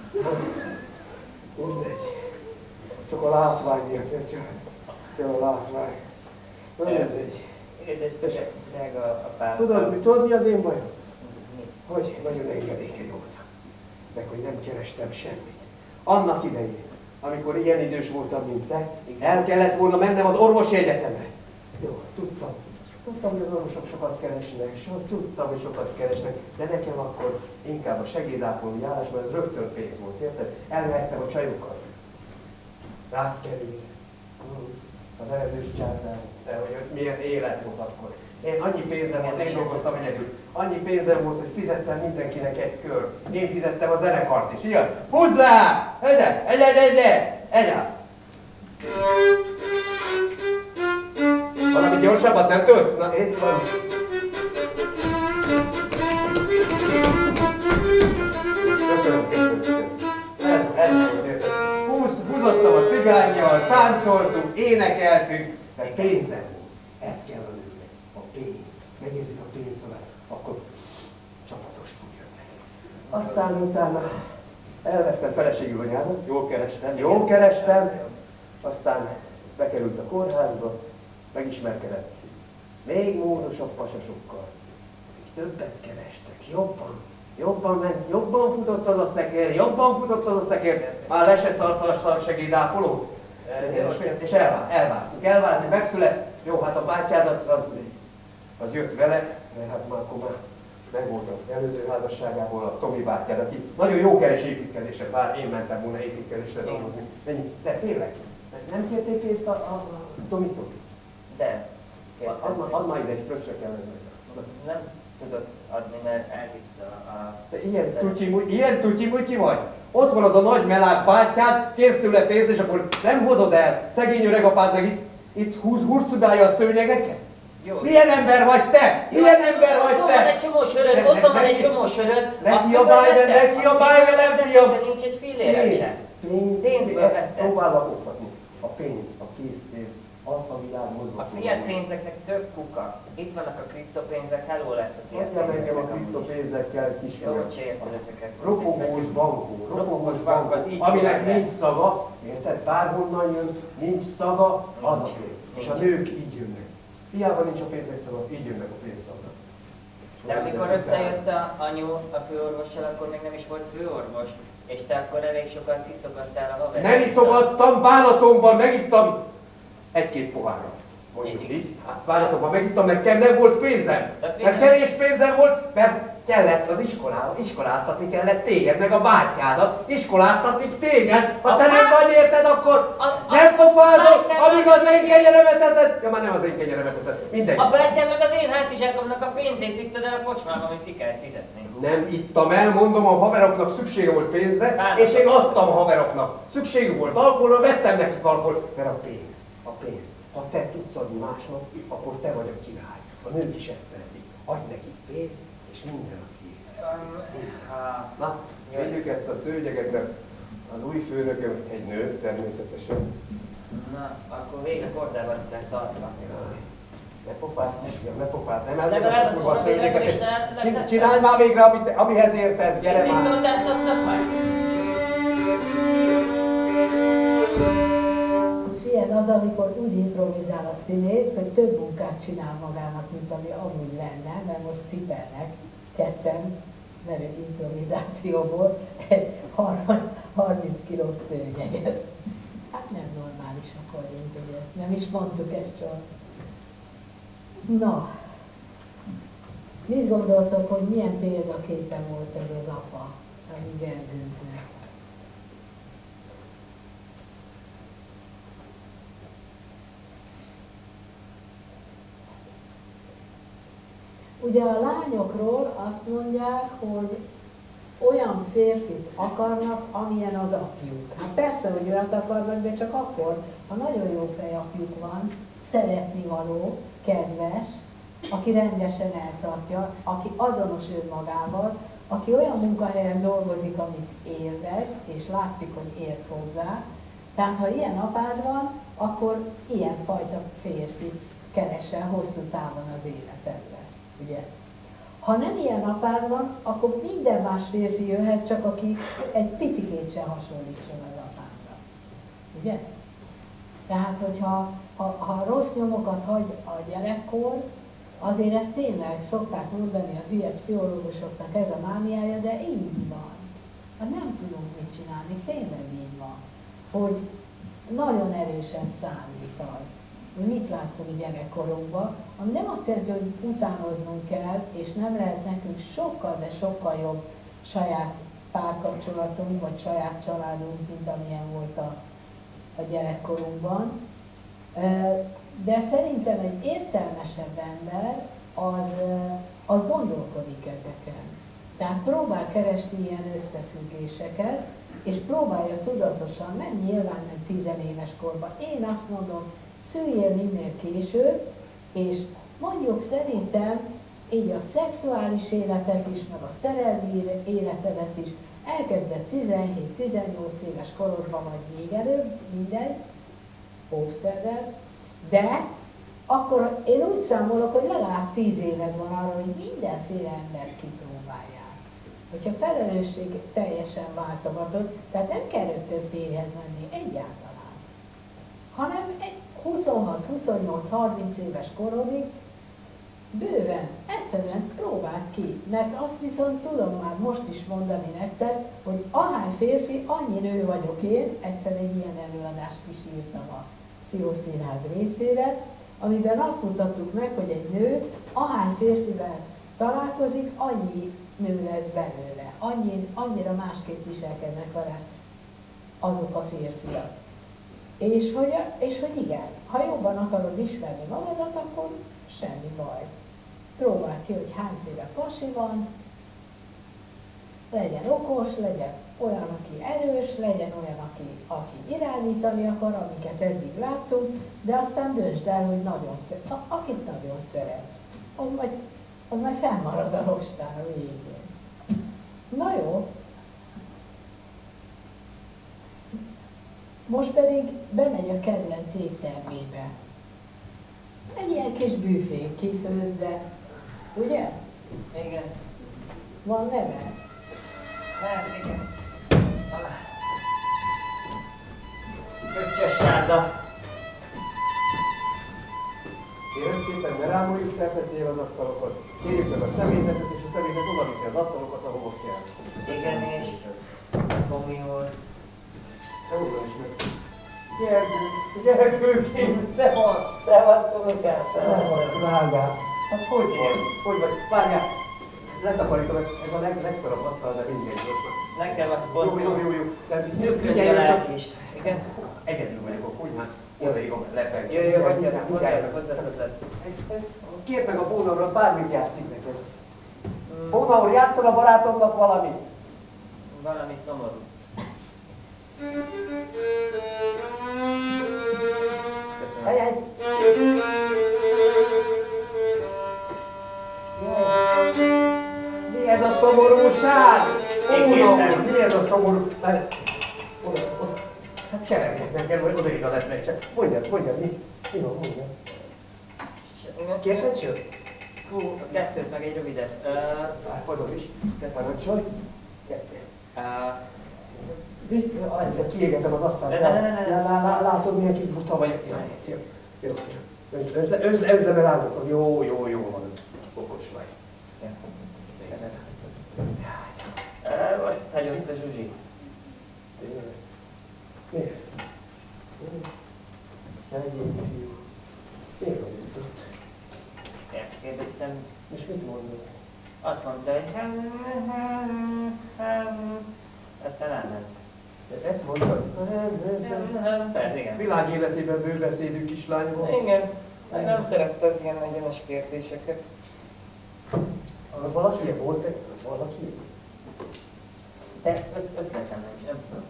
Mindegy. Csak a látvány miatt, ez csak, csak a látvány. Na mindegy. Édes, drága apám. Tudod, tudod mi az én bajom? Hogy nagyon engedékeny voltam. Meg hogy nem kerestem semmit. Annak idején, amikor ilyen idős voltam, mint te, el kellett volna mennem az orvosi egyetemre. Jó, tudtam. Tudtam, hogy az orvosok sokat keresnek, so, tudtam, hogy sokat keresnek, de nekem akkor inkább a segédápolói állás, mert ez rögtön pénz volt, érted? Elmehettem a csajokat. Látsz kerülni. Az előzős csárnál, de hogy milyen élet volt akkor. Én annyi pénzem volt, én dolgoztam egyedül. Annyi pénzem volt, hogy fizettem mindenkinek egy kör. Én fizettem a zenekart is, igen? Húzd le! Egyre! Egyre! Egyre! Egyre! Valami gyorsabbat nem tudsz? Na, itt van. Köszönöm, köszönöm. Ez, ez volt, érted? Húz, húzottam a cigánnyal, táncoltunk, énekeltünk, de pénzem volt. Ez kell a nőnek. A pénz. Megérzik a pénzszolát, akkor csapatostul jönnek. Aztán utána elvettem feleségül anyámat, jól kerestem, jól kerestem, aztán bekerült a kórházba, megismerkedett még módosabb pasasokkal, akik többet kerestek, jobban, jobban ment, jobban futott az a szekér, jobban futott az a szekér, már le se szarta a szarsegédápolót, és elvált, elváltunk, elváltunk, megszület, jó, hát a bátyádat az, az jött vele, mert hát már akkor már megvolt az előző házasságából a Tomi bátyád, aki nagyon jó keres építkezésre, bár én mentem volna építkezésre dolgozni, de tényleg, nem kérték pénzt a, a, a Tomitól? De. Add már- add már ide egy fröccsre kellene. Nem tudok adni, mert elvitte a... Te ilyen tutyi, ilyen tutyi-mutyi vagy? Ott van az a nagy melák bátyád, kérsz tőle pénzt, és akkor nem hozod el. Szegény öreg apád meg itt, itt húz, hurcubálja a szőnyegeket? Jó. Milyen ember vagy te? Milyen ember vagy Ott van egy te? csomó söröd, ott van egy csomó söröd. Ne Azt kiabálj miből velem, vetted? ne kiabálj Azt velem, miből fiam! vetted, hogyha nincs egy fillére Pénz, se? pénz, Pénzből ezt vetted. próbálok oktatni. A pénz, a készpénz, azt a világ A mozgató. fiat pénzeknek tök kuka. Itt vannak a kriptopénzek, hello lesz a fiat Adjál engem a pénzeknek. kriptopénzekkel, Jó, kisfiam. hogy se érted ezeket. Ropogós bankó, ropogós bank, az bankó, így aminek van, nincs szaga, érted? Bárhonnan jön, nincs szaga, az a pénz. És a Nincs. nők így jönnek. Hiába nincs a pénznek szaga, így jönnek a pénzszagnak. De amikor összejött a anyu a főorvossal, akkor még nem is volt főorvos. És te akkor elég sokat kiszogattál a haverjával. Nem iszogattam, bánatomban megittam egy-két pohárra. Mondjuk Így. így. Hát bánatomban megittam, mert kem nem volt pénzem. Az Mert minden- kevés pénzem volt, mert kellett az iskolába, iskoláztatni kellett téged, meg a bátyádat, iskoláztatni téged. Ha te nem vagy érted, akkor Az- nem pofázol, bátyám- amíg az én kenyeremet eszed. Ja, már nem az én kenyeremet eszed, mindegy. A bátyám meg az én hátizsákomnak a pénzét ittad el a kocsmába, amit ki kell fizetni. Nem ittam el, mondom, a haveroknak szüksége volt pénzre, Hát, és én az- adtam a haveroknak. Szükségük volt alkoholra, vettem nekik alkoholt, mert a pénz, a pénz. Ha te tudsz adni másnak, akkor te vagy a király. A nők is ezt szeretik. Adj nekik pénzt, és minden a tiéd. Um, ha, Na, védjük ezt a szőnyeget, mert az új főnököm egy nő, természetesen. na, akkor végre kordában leszek tartva. Ne pofázz, kisfiam, ne pofázz, nem Legalább elmondom az a kurva óravédelben is szőnyegeket. ne- Csin- leszed- Csinálj már végre, amit, amihez érted, gyere már! Viszondáztatnak majd? Ilyen az, amikor úgy improvizál a színész, hogy több munkát csinál magának, mint ami amúgy lenne, mert most cipelnek ketten, mert egy improvizációból egy harminc kilós szőnyeget. Hát nem normálisak vagyunk, ugye. Nem is mondtuk ezt csak. Na, mit gondoltok, hogy milyen példaképe volt ez az apa, a mi Gergőnknek? Ugye a lányokról azt mondják, hogy olyan férfit akarnak, amilyen az apjuk. Hát persze, hogy olyat akarnak, de csak akkor, ha nagyon jó fejapjuk van, szeretni való, kedves, aki rendesen eltartja, aki azonos önmagával, aki olyan munkahelyen dolgozik, amit élvez, és látszik, hogy ért hozzá. Tehát, ha ilyen apád van, akkor ilyen fajta férfit keresel hosszú távon az életedben. Ugye? Ha nem ilyen apád van, akkor minden más férfi jöhet, csak aki egy picikét sem hasonlítson az apádra. Ugye? Tehát, hogyha ha, ha rossz nyomokat hagy a gyerekkor, azért ezt tényleg szokták mondani a hülye pszichológusoknak, ez a mániája, de így van. Hát nem tudunk mit csinálni, tényleg így van. Hogy nagyon erősen számít az, hogy mit láttunk gyerekkorunkban, ami nem azt jelenti, hogy utánoznunk kell, és nem lehet nekünk sokkal, de sokkal jobb saját párkapcsolatunk, vagy saját családunk, mint amilyen volt a, a gyerekkorunkban. De szerintem egy értelmesebb ember az, az gondolkodik ezeken. Tehát próbál keresni ilyen összefüggéseket, és próbálja tudatosan, nem nyilván nem tizenéves korban. Én azt mondom, szüljél minél később, és mondjuk szerintem így a szexuális életet is, meg a szerelmi életedet is elkezdett tizenhét-tizennyolc éves korodban, vagy még előbb, mindegy, óvszerrel, de akkor én úgy számolok, hogy legalább tíz éved van arra, hogy mindenféle embert kipróbáljál. Hogyha felelősség teljesen váltogatod, tehát nem kell rögtön férjhez menni egyáltalán, hanem egy huszonhat, huszonnyolc, harminc éves korodig bőven, egyszerűen próbáld ki, mert azt viszont tudom már most is mondani nektek, hogy ahány férfi, annyi nő vagyok én, egyszer egy ilyen előadást is írtam a Pszichoszínház részére, amiben azt mutattuk meg, hogy egy nő ahány férfivel találkozik, annyi nő lesz belőle, annyi, annyira másképp viselkednek vele azok a férfiak. És hogy, és hogy igen, ha jobban akarod ismerni magadat, akkor semmi baj. Próbáld ki, hogy hányféle pasi van, legyen okos, legyen olyan, aki erős, legyen olyan, aki, aki irányítani akar, amiket eddig láttunk, de aztán döntsd el, hogy nagyon szeret, akit nagyon szeretsz, az majd, az majd fennmarad a rostán a végén. Na jó. Most pedig bemegy a kedvenc éttermébe. Egy ilyen kis büfé kifőzde, ugye? Igen. Van neve? Hát igen. Köpcsös csárda. Kérem szépen, ne rámoljuk szerteszél az asztalokat. Kérjük meg a személyzetet, és a személyzet oda viszi az asztalokat, ahova kell. Igen, és Tomi úr. Te oda is meg. Gergő, Gergőként, Szevasz! Szevasz, Tomikám! Szevasz, drágám. Hát hogy vagy? Hogy vagy? Várjál, letakarítom, ez, ez a leg, legszarabb asztal, de mindegy. Nekem az pont Jó, jó, jó, jó. tükrözi a lelkist. Igen? Egyedül vagyok ott, úgy hát odaírom, lepeg. Jó, jó, hagyjad, hozzá, hozzá, hozzá. Kérd meg a Bónorról, bármit játszik neked. Bónor, játszol a barátomnak valamit? Valami szomorú. Köszönöm. Egy, egy. Mi ez a szomorúság? Bónor, mi ez a szomorú? Hát, oda, oda. Hát keverget nekem, hogy odaír a lepeg, csak mondjad, mondjad, mi? Mi van, mondjad. Kérsz egy sört? Hú, kettőt, meg egy rövidet. Uh, Hozom is. Köszönöm. Parancsolj. Kettő. Uh, Mi? Kiégetem az asztalt. Ne, ne, ne, ne, ne. Lá- lá- lá- Látod, milyen kis buta vagyok. Jó, jó, jó. Ösd ösd le, ösd le, ösd le, mert rágok. Jó, jó, jó van. Okos vagy. uh, Ott hagyott a Zsuzsi. Tényleg. Miért? Szegény fiú. Miért vagy itt? Ezt kérdeztem. És mit mondod? Azt mondta, hogy aztán elment. De ezt mondtad? Persze, igen. Világ életében bőbeszédű kislány volt. Igen. Nem szerette az ilyen egyenes kérdéseket. Valaki volt egy? Valaki? De öt- ötletem nincs, nem tudom.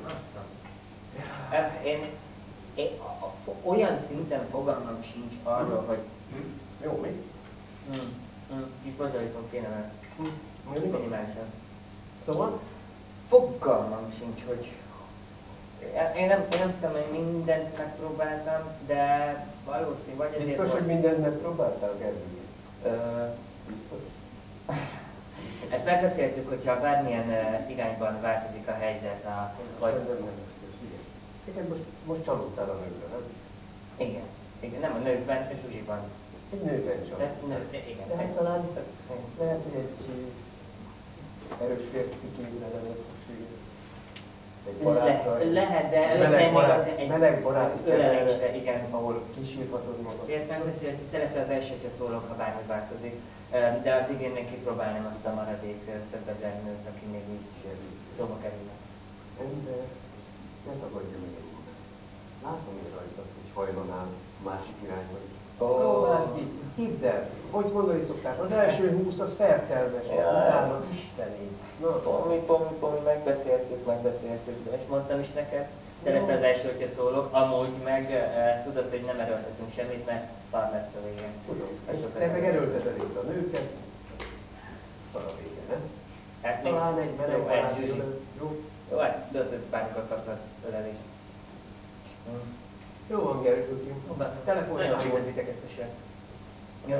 Én, én a, a, olyan szinten fogalmam sincs arról, hogy Jó, mi? hm, hm, kis bazsaliton kéne vele. Minimálisan. Szóval? Fogalmam sincs, hogy én nem, én nem tudom, hogy mindent megpróbáltam, de valószínű, vagy ezért Biztos, volt- hogy mindent megpróbáltál, Gergő? Ö, Biztos. Ezt megbeszéltük, hogyha bármilyen uh, irányban változik a helyzet, a, vagy... Nem, nem biztos, igen. Igen, most, most csalódtál a nőben, nem? Igen, igen, nem a nőkben, a Zsuzsiban. Egy nőben De, csalódtál. nő, de, igen. De hát talán lehet, hogy egy erős férfi képre nem lesz szükség. Egy barátra, Le, lehet, de meleg előtte még barát, az egy meleg baráti ölelésre, terre, igen. ahol kisírhatod magad. Ezt megbeszéltük, te leszel az első, hogyha szólok, ha bármi változik. De addig én még kipróbálnám azt a maradék több ezer nőt, aki még így szóba kerülnek. Ember, ne tagadja meg egyébként. Látom én rajtad, hogy hajlanál másik irányba. Próbáld ki, hidd el, hogy mondani szoktál, az első húsz az fertelmes, utána isteni. Pomi, pomi, pomi, megbeszéltük, megbeszéltük, és mondtam is neked, te leszel az első, hogyha szólok, amúgy meg uh, tudod, hogy nem erőltetünk semmit, mert szar lesz a végén. Tudom, Sokat te meg erőltetünk. erőlteted itt a nőket, szar a vége, nem? Hát még, Talán egy meleg jó, egy barát Zsuzsi. jön, jó? Jó, hát tudod, hogy bármikor kaphatsz ölelést. Hm. Jó van, Gergőkém. Telefonálj. Nagyon érezitek ezt a sört. Jó.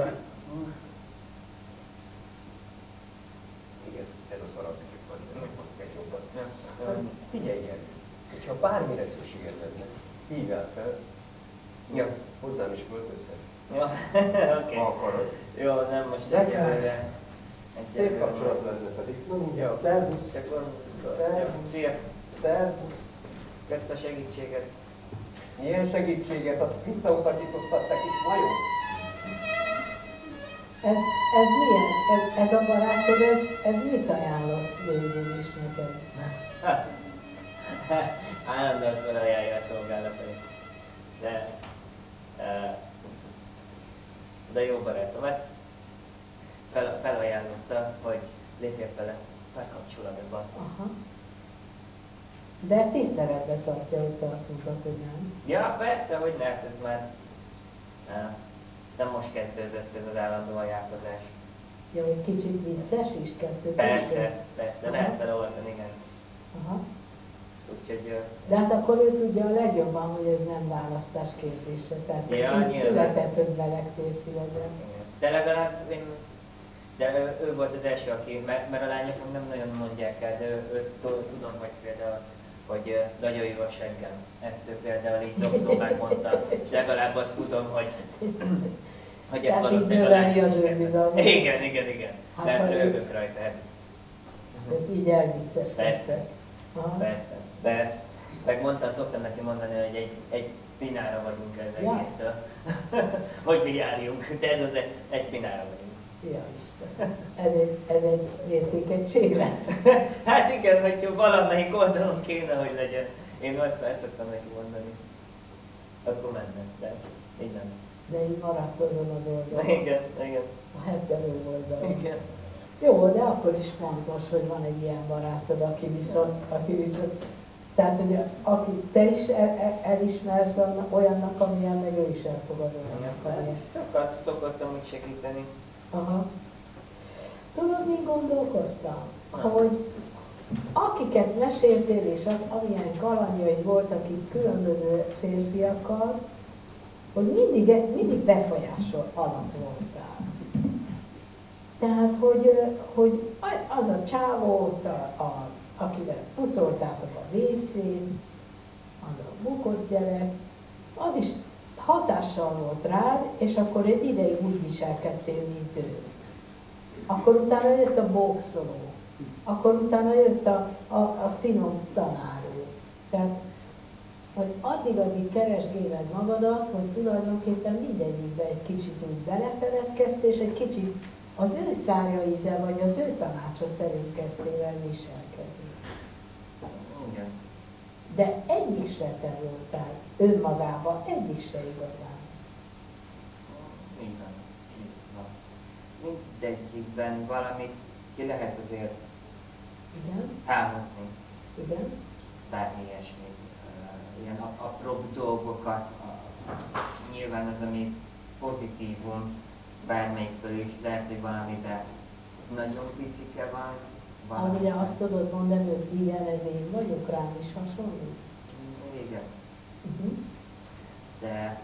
Igen, ez a szarabb kicsit van, de meg jobban. Ja. Hát, figyelj, Gergő, hogyha bármire szükséged lenne, hívjál fel, Jó. hozzám is költözhet, Jó, oké. ha akarod. Jó, nem most De egyelőre. Szép kapcsolat lenne pedig. Na mindjárt, szervusz, Akkor, Szervusz. szia. szervusz. Kösz a segítséget. Milyen segítséget, azt visszautasítottad te kis majom? Ez, ez milyen? Ez, ez a barátod, ez, ez mit ajánlott végül is neked? Hát, Állandóan felajánlja a szolgálatait. De, de jó barátomat fel, felajánlotta, hogy lépjek vele párkapcsolatba. Aha. De tiszteletbe tartja, hogy te azt mondtad, hogy nem. Ja, persze, hogy ne, ez már nem most kezdődött ez az állandó ajánlkozás. Ja, egy kicsit vicces is kettő Persze, között. persze, Aha. lehet vele oldani, igen. Aha. Úgyhogy... De hát akkor ő tudja a legjobban, hogy ez nem választás kérdése. Tehát Ja, így nyilván. született, hogy belegtértilegre. De legalább én... De ő, ő volt az első, aki, mert, mert a lányok nem nagyon mondják el, de ő, ő, tudom, hogy például, hogy nagyon jó a seggem. Ezt ő például így zokszó megmondta, és legalább azt tudom, hogy, hogy ez Tehát így valószínűleg a növeli lányok az seggem. önbizalmat. Igen, igen, igen. Hát, Tehát ha röhögök rajta. Tehát így elvicces. Persze. Aha. Persze. De megmondtam, szoktam neki mondani, hogy egy, egy pinára vagyunk ez Ja. egésztől. Hogy mi járjunk, de ez az egy, egy pinára vagyunk. Ja, Isten. Ez egy, ez egy értékegységlet. Hát igen, hogyha valamelyik oldalon kéne, hogy legyen. Én azt, ezt szoktam neki mondani. Akkor menne, de így nem. De így maradsz azon az oldalon. Igen, igen. A hetverő oldalon. Igen. Jó, de akkor is fontos, hogy van egy ilyen barátod, aki viszont, aki viszont tehát, hogy aki te is el, el, elismersz olyannak, amilyen, meg ő is elfogad olyannak, amilyen. Sokat szokottam úgy segíteni. Aha. Tudod, mi gondolkoztam? Hogy akiket meséltél, és amilyen kalandjaid voltak itt különböző férfiakkal, hogy mindig, mindig befolyásol alatt voltál. Tehát, hogy, hogy az a csávó ott, a, a, akivel pucoltátok a vécén, az a bukott gyerek, az is hatással volt rád, és akkor egy ideig úgy viselkedtél, mint ő. Akkor utána jött a boxoló, akkor utána jött a, a, a finom tanáró. Tehát, hogy addig-addig keresgéled magadat, hogy tulajdonképpen mindegyikbe egy kicsit úgy belefeledkeztél, és egy kicsit az ő szárja íze, vagy az ő tanácsa szerint kezdtél el viselkedni. Igen. De egyik se te voltál önmagában, egyik se igazán. Így van. Így van. Mindegyikben valamit ki lehet azért Igen? támozni. Igen? Bármi ilyesmit. Uh, ilyen apróbb dolgokat. Uh, nyilván az, ami pozitívum, bármelyikből is lehet, hogy valamiben nagyon picike van. Valami. Amire azt tudod mondani, hogy igen, ez én vagyok, rám is hasonlít. Igen. Uh-huh. De...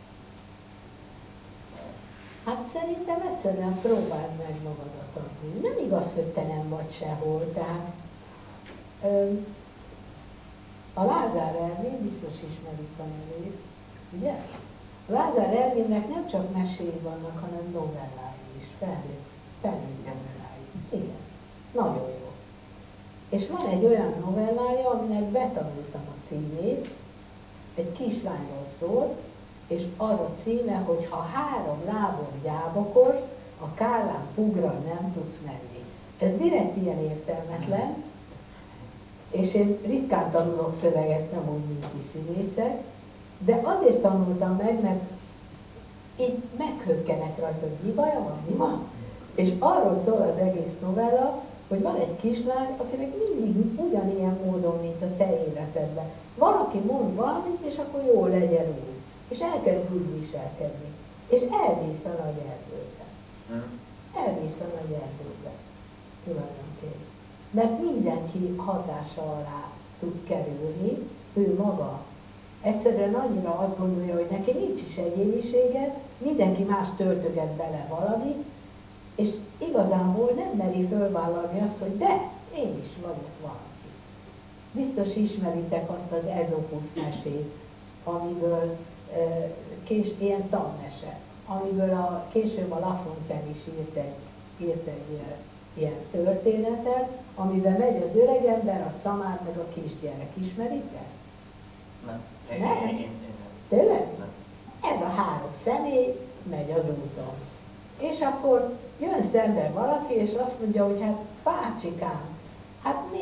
Hát szerintem egyszerűen próbáld meg magadat adni. Nem igaz, hogy te nem vagy sehol, tehát ö, a Lázár Ervin, biztos ismerik a nevét, ugye? A Lázár Ervinnek nem csak meséi vannak, hanem novellái is, felnőtt, felnőtt novellái. Igen, nagyon jó. És van egy olyan novellája, aminek betanultam a címét, egy kislányról szól, és az a címe, hogy ha három lábon gyávakorsz, a kállán pugra nem tudsz menni. Ez direkt ilyen értelmetlen, és én ritkán tanulok szöveget, nem úgy, mint ti színészek, de azért tanultam meg, mert így meghökkenek rajta, hogy mi baja van, mi van. És arról szól az egész novella, hogy van egy kislány, akinek mindig ugyanilyen módon, mint a te életedben. Valaki mond valamit, és akkor jó legyen úgy. És elkezd úgy viselkedni. És elvész a nagy erdőbe. Elvész a nagy erdőbe. Tulajdonképpen. Mert mindenki hatása alá tud kerülni, ő maga. Egyszerűen annyira azt gondolja, hogy neki nincs is egyénisége, mindenki más töltöget bele valamit, és igazából nem meri fölvállalni azt, hogy de, én is vagyok valaki. Biztos ismeritek azt az Ezopusz mesét, amiből e, kés, ilyen tanmese, amiből a, később a La Fontaine is írt egy, írt egy ilyen, ilyen történetet, amiben megy az öregember, a szamár meg a kisgyerek. Ismeritek? Nem. Én, Nem? én, én, én nem. Tényleg? Nem. Ez a három személy megy az úton. És akkor jön szembe valaki, és azt mondja, hogy hát bácsikám, hát miért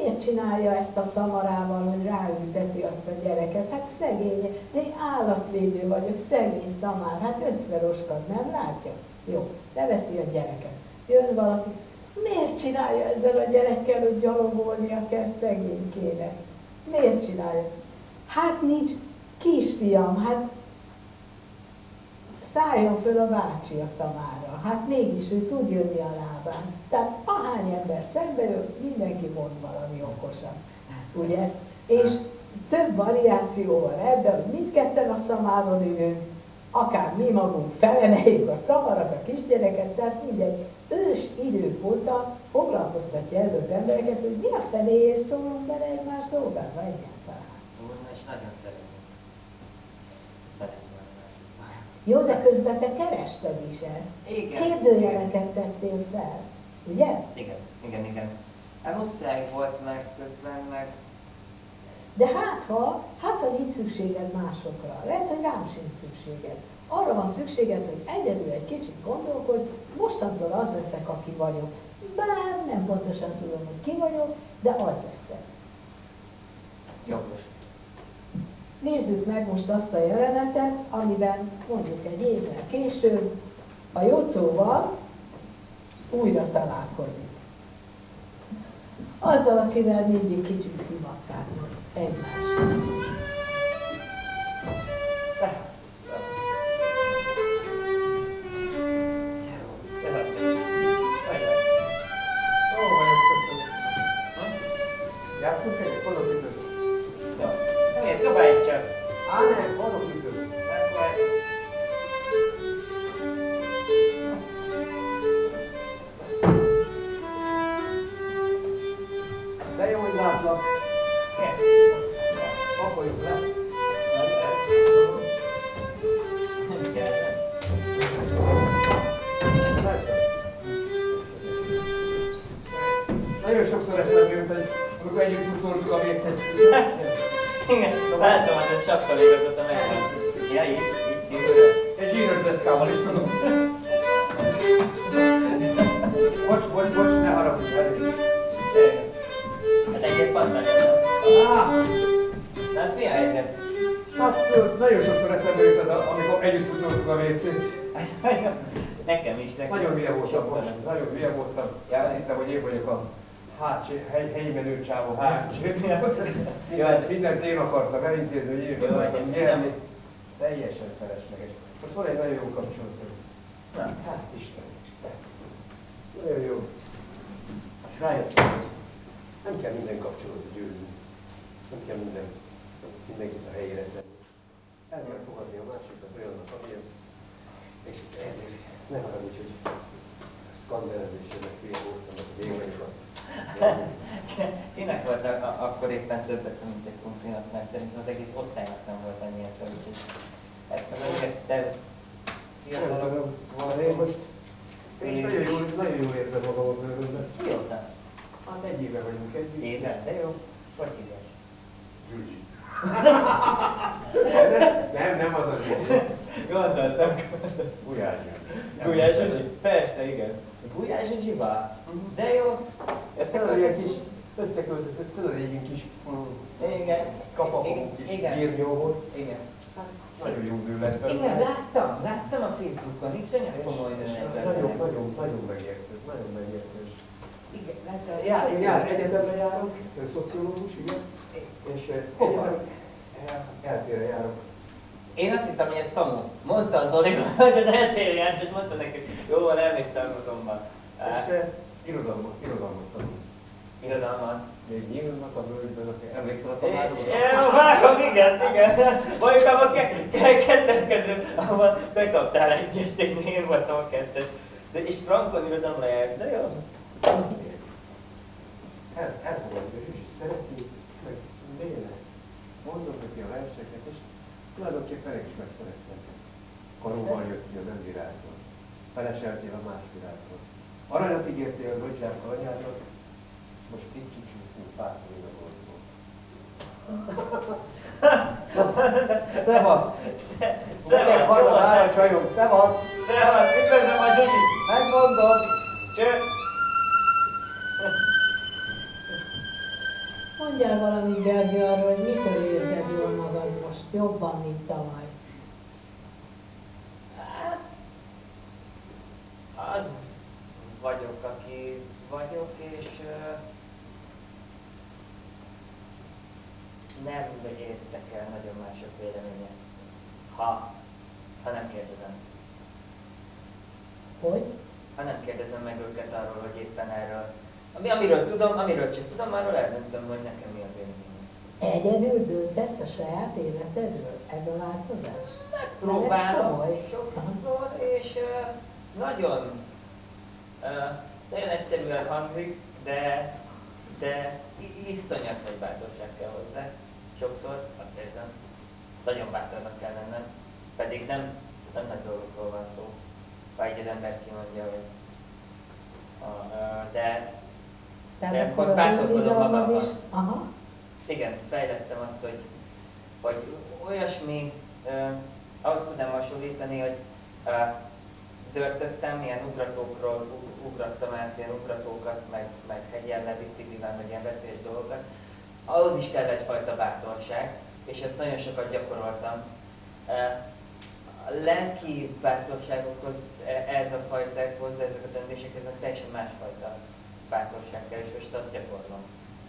miért csinálja ezt a szamarával, hogy ráülteti azt a gyereket? Hát szegény, de én állatvédő vagyok, szegény szamár, hát összeroskad, nem látja? Jó, leveszi a gyereket. Jön valaki, miért csinálja ezzel a gyerekkel, hogy gyalogolnia kell szegénykének? Miért csinálja? Hát nincs kisfiam, hát szálljon föl a bácsi a szamára, hát mégis ő tud jönni a lábán. Tehát ahány ember szembe jön, mindenki mond valami okosan, ugye? És több variáció van ebben, hogy mindketten a szamáron ülünk, akár mi magunk felemeljük a szamarat, a kisgyereket, tehát mindegy ős idők óta foglalkoztatja ez az embereket, hogy mi a fenéért szólunk bele egymás dolgába egyáltalán. Úrna is nagyon szeretném. Beleszólni másokba. Jó, de közben te kerested is ezt. Igen. Kérdőjeleket tettél fel, ugye? Igen, igen, igen. Hát muszáj volt meg közben, meg... De hát ha, hát ha nincs szükséged másokra, lehet, hogy rám sincs szükséged. Arra van szükséged, hogy egyedül egy kicsit gondolkodj, mostantól az leszek, aki vagyok. Bár nem pontosan tudom, hogy ki vagyok, de az leszek. Jogos. Nézzük meg most azt a jelenetet, amiben mondjuk egy évvel később a Jocóval újra találkozik. Azzal, akivel mindig kicsit szivatták egymást. Játszunk egyet? Hozok időt. Jó. Miért? Dobálj csak. Á, nem, hozok időt. De jó, hogy látlak. Pakoljuk le. Nem kell. Nagyon sokszor eszembe jut, hogy amikor együtt pucoltuk a vécét. Igen, látom, hogy a sapka végazota megvan. Ja, így, így, így. Egy zsíros deszkával is tudom. Bocs, bocs, bocs, ne haragudj, elég. Hát egyet pattanjam. Ah, Na, az mi a helyzet? hát nagyon sokszor eszembe jut az, a- amikor együtt pucoltuk a vécét. Nekem is, nekem. Nagyon hülye voltam Sokszor. most, nagyon hülye voltam. Ja. Azt hittem, hogy én vagyok a hátsé, hely, helyi menőcsávó hátsé. Jó, hát- Mindent én akartam elintézni, hogy én Jó, akartam hát- nyerni. Teljesen felesleges. Most van egy nagyon jó kapcsolatom. Na. Hát Isten. Nagyon jó. És rájöttem, hogy nem kell minden kapcsolatot győzni. Nem kell minden, mindenkit a helyére tenni. El kell fogadni a másikat olyannak, amilyen. És ezért ne haragudj, hogy szkandelezésének hülye voltam, hogy én vagyok a... Kinek volt a, a, akkor éppen több esze, mint egy kumplinak, mert szerintem az egész osztálynak nem volt annyi esze, úgyhogy... Hát, amiket te... Nem tudom, van én most... Én is nagyon jól, nagyon jól érzem magam a bőrömben. Mióta? Hát egy éve vagyunk együtt. Éve? De jó. Hogy hívják? Gyurgyi. Nem, nem az az így. Gondoltam. Gulyás Gyurgyi. Gulyás Zsuzsi? Persze, igen. Gulyás Zsuzsival? De jó. Ezt Tudod, akkor ilyen kis összeköltözött, tudod, egy ilyen kis igen. kapapó kis Igen. gírnyó volt. Igen. Nagyon jó nő lett belőle. Igen, láttam, láttam a Facebookon, iszonyat komoly És nőnek nagyon, belőle. nagyon, nagyon megértő, nagyon megértő. Igen, láttam. Já, én jár, egyetemre járok, szociológus, igen. És eh, Hova? egyetem, eltére járok. Én azt hittem, hogy ez tamu. Mondta az Oli, hogy az eltérő jársz, és mondta neki, jó, van, elmész tanulomban. És eh, irodalmat, irodalmat tanul. Irodalmat. Még nyílnak a völgyben, aki emlékszel a tanárokra? Jó, vágom, igen, igen. Mondjuk abban ke- ke- ketten közül, ahol bekaptál egyest, én, én voltam a kettes. De és frankon irodalomra jársz, de jó. El, elfogadja, és is szereti, meg véle. Mondok neki a verseket, és tulajdonképpen én is megszerettem. Karóval jött ki az önvirágban. Feleseltél a más virágban. Aranyat ígértél a nagyzsákkal anyádnak, most kicsit csúszni fákolni a goldból. Szevasz! Szevasz! Haza, várj a csajom! Szevasz! Szevasz, üdvözlöm a Zsuzsi! Megmondom! Cső! Mondjál valamit, Gergő, arról, hogy mitől érzed jól magad most jobban, mint tavaly. Hát, az vagyok, aki vagyok, és uh, nem érdekel nagyon mások véleménye, ha, ha nem kérdezem. Hogy? Ha nem kérdezem meg őket arról, hogy éppen erről, ami, amiről tudom, amiről csak tudom, arról eldöntöm, hogy nekem mi a véleményem. Egyedül döntesz a saját életedről? Ez a változás? Megpróbálom sokszor, és uh, nagyon uh, nagyon egyszerűen hangzik, de, de iszonyat nagy bátorság kell hozzá. Sokszor azt érzem, nagyon bátornak kell lennem, pedig nem, nem nagy dolgokról van szó. Ha egy az ember kimondja, hogy a, de, Tehát de akkor akkor az bátorkodom önbizalmad magammal. is? Aha. Igen, fejlesztem azt, hogy, hogy olyasmi, eh, ahhoz tudnám hasonlítani, hogy eh, dörtöztem, ilyen ugratókról u- ugrattam át, ilyen ugratókat, meg, meg hegyen le biciklivel, meg ilyen veszélyes dolgokat. Ahhoz is kell egyfajta bátorság, és ezt nagyon sokat gyakoroltam. Eh, a lelki bátorságokhoz, ez a fajtákhoz, ezek a döntésekhez teljesen másfajta bátorság kell, és most azt gyakorlom.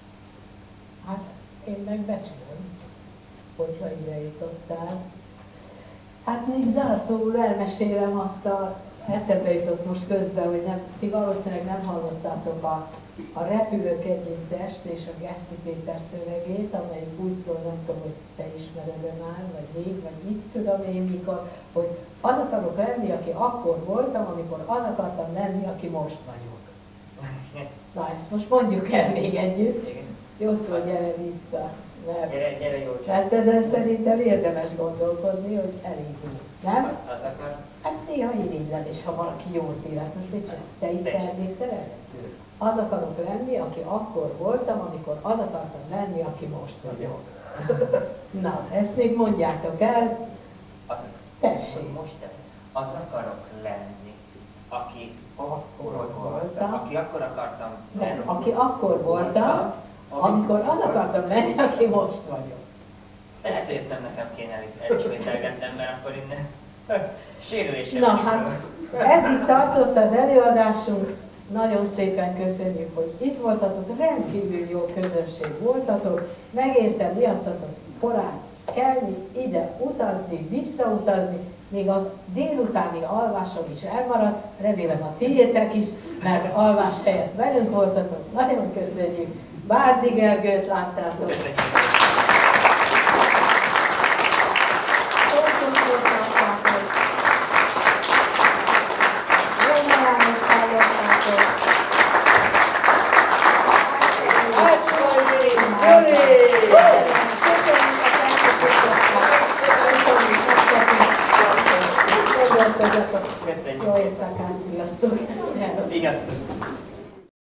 Hát én meg becsülöm, hogyha ide jutottál. Hát még zárszóul elmesélem azt a, eszembe jutott most közben, hogy nem, ti valószínűleg nem hallottátok a, a Repülők Együttest és a Geszti Péter szövegét, amelyik úgy szól, nem tudom, hogy te ismered-e már, vagy még, vagy mit tudom én mikor, hogy az akarok lenni, aki akkor voltam, amikor az akartam lenni, aki most vagyok. Na ezt most mondjuk el még együtt. Igen. Jócó, gyere vissza, mert, Gyere, gyere jó csak. mert ezen szerintem érdemes gondolkodni, hogy elindul. Nem? Az akar? Hát néha irigylem, és ha valaki jót élet, most mit csinál? Te itt Tessék. emlékszel? Az akarok lenni, aki akkor voltam, amikor az akartam lenni, aki most vagyok. Na, ezt még mondjátok el. Az, Tessék. most te, az akarok lenni, aki Akkor voltam. aki akkor akartam lenni. Nem, aki akkor voltam, amikor az akartam lenni, aki most vagyok. Lehet, hogy ezt nem nekem kéne el- elismételgetnem, mert akkor innen sérülésem. Na hát, eddig tartott az előadásunk, nagyon szépen köszönjük, hogy itt voltatok, rendkívül jó közönség voltatok, megérte miattatok korán kelni, ide utazni, visszautazni, még az délutáni alvásom is elmaradt, remélem a tiétek is, mert alvás helyett velünk voltatok, nagyon köszönjük, Bárdi Gergőt láttátok. Konstrukciót láttátok. Róma János hallottátok. Köszönjük a tegnapokat. Köszönjük. Jó éjszakát, sziasztok! Sziasztok!